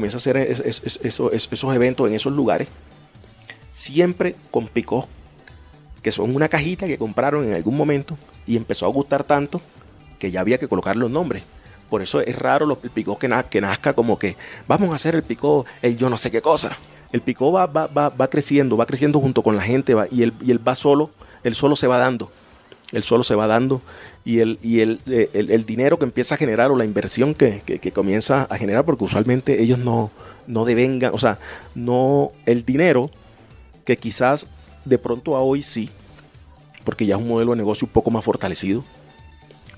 esos eventos en esos lugares, siempre con picós que son una cajita que compraron en algún momento, y empezó a gustar tanto que ya había que colocar los nombres. Por eso es raro el picó que nazca como que vamos a hacer el picó, el yo no sé qué cosa. El picó va creciendo junto con la gente, y él va solo, él solo se va dando. Él solo se va dando, y el dinero que empieza a generar, o la inversión que comienza a generar, porque usualmente ellos no devengan, o sea, no el dinero que quizás de pronto a hoy sí, porque ya es un modelo de negocio un poco más fortalecido,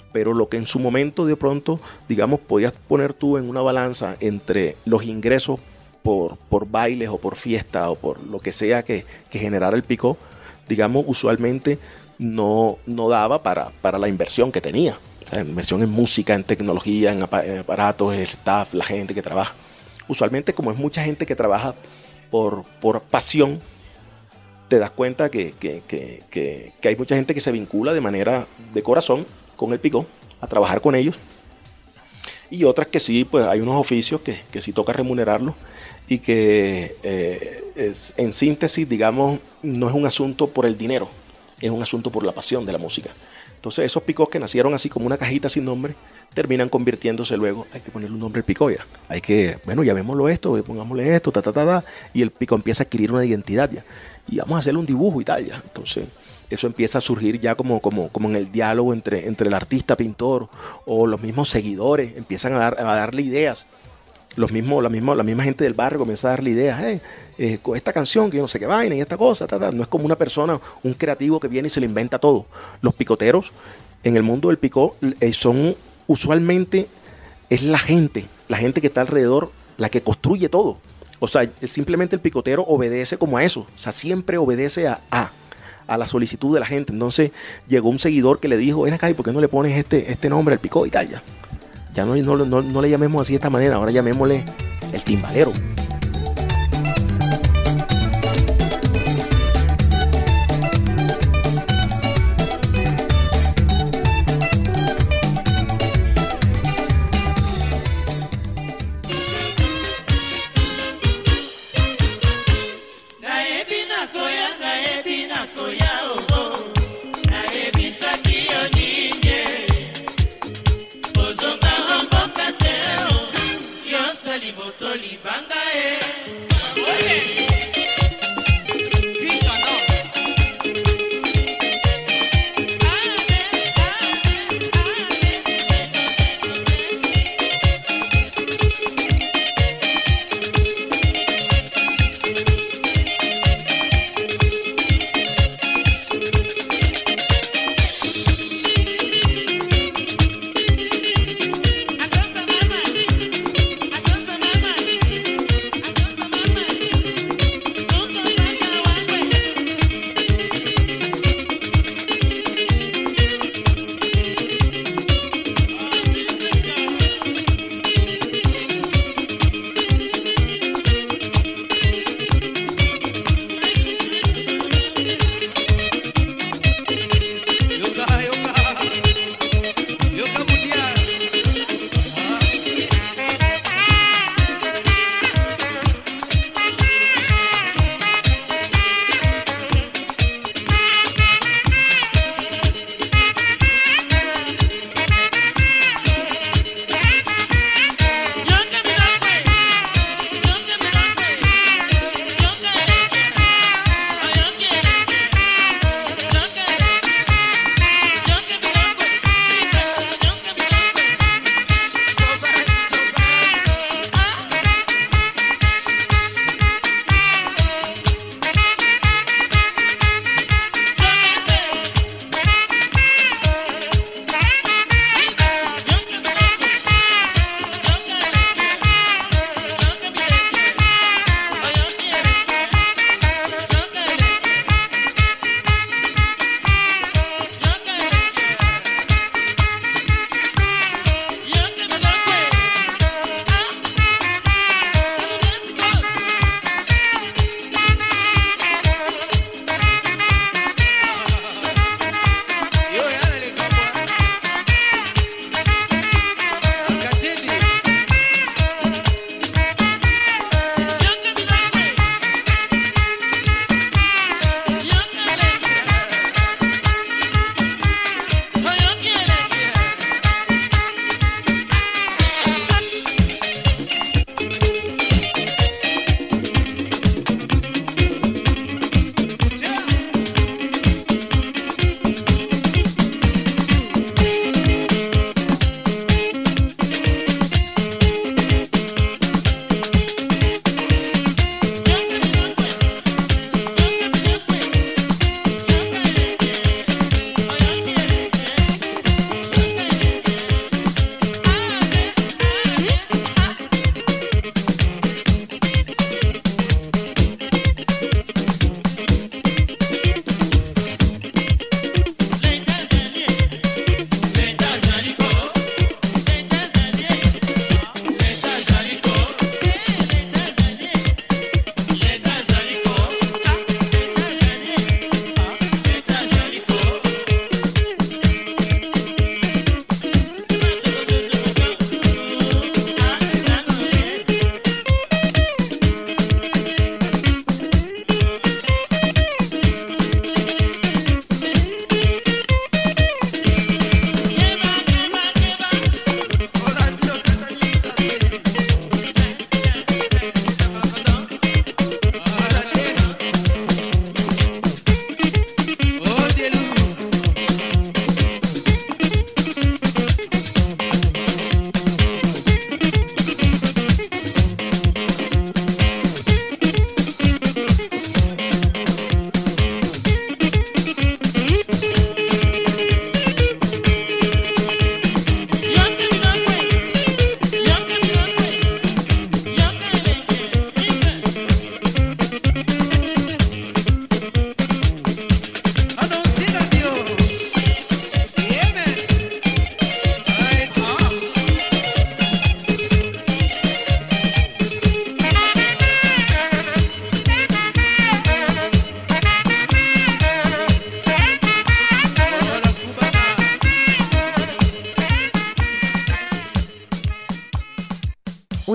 pero lo que en su momento de pronto, digamos, podías poner tú en una balanza entre los ingresos por bailes o por fiesta o por lo que sea que generara el Picó, digamos, usualmente no daba para la inversión que tenía. O sea, inversión en música, en tecnología, en aparatos, el staff, la gente que trabaja. Usualmente, como es mucha gente que trabaja por pasión, te das cuenta que hay mucha gente que se vincula de manera de corazón con el Picó, a trabajar con ellos, y otras que sí, pues hay unos oficios que sí toca remunerarlos, y que en síntesis, digamos, no es un asunto por el dinero, es un asunto por la pasión de la música. Entonces esos Picós que nacieron así como una cajita sin nombre, terminan convirtiéndose luego, hay que ponerle un nombre al Picó ya, hay que, bueno, llamémoslo esto, pongámosle esto, y el Picó empieza a adquirir una identidad ya, y vamos a hacerle un dibujo y tal ya. Entonces eso empieza a surgir ya como en el diálogo entre el artista, pintor, o los mismos seguidores, empiezan a darle ideas. La misma gente del barrio comienza a darle ideas, con esta canción que yo no sé qué vaina y esta cosa, no es como una persona, un creativo que viene y se le inventa todo. Los picoteros en el mundo del Picó son usualmente, es la gente que está alrededor la que construye todo. O sea, simplemente el picotero obedece como a eso, o sea, siempre obedece a la solicitud de la gente. Entonces llegó un seguidor que le dijo, ven acá, ¿y por qué no le pones este nombre al Picó y tal ya? Ya no le llamemos así de esta manera, ahora llamémosle el timbalero.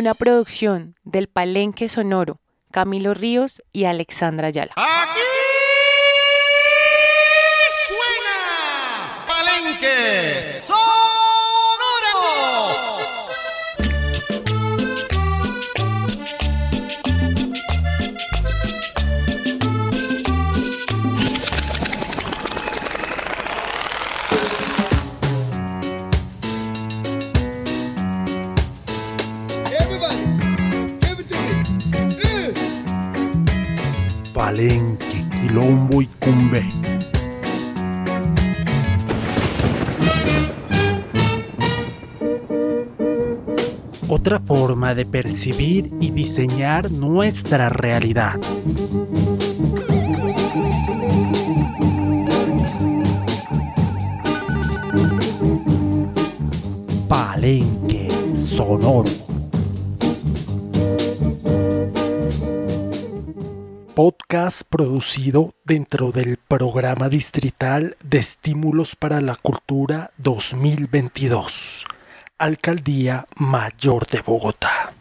una producción del Palenque Sonoro, Camilo Ríos y Alexandra Ayala. Aquí suena Palenque Sonoro. Palenque, Quilombo y Cumbé. Otra forma de percibir y diseñar nuestra realidad. Palenque Sonoro. Podcast producido dentro del Programa Distrital de Estímulos para la Cultura 2022, Alcaldía Mayor de Bogotá.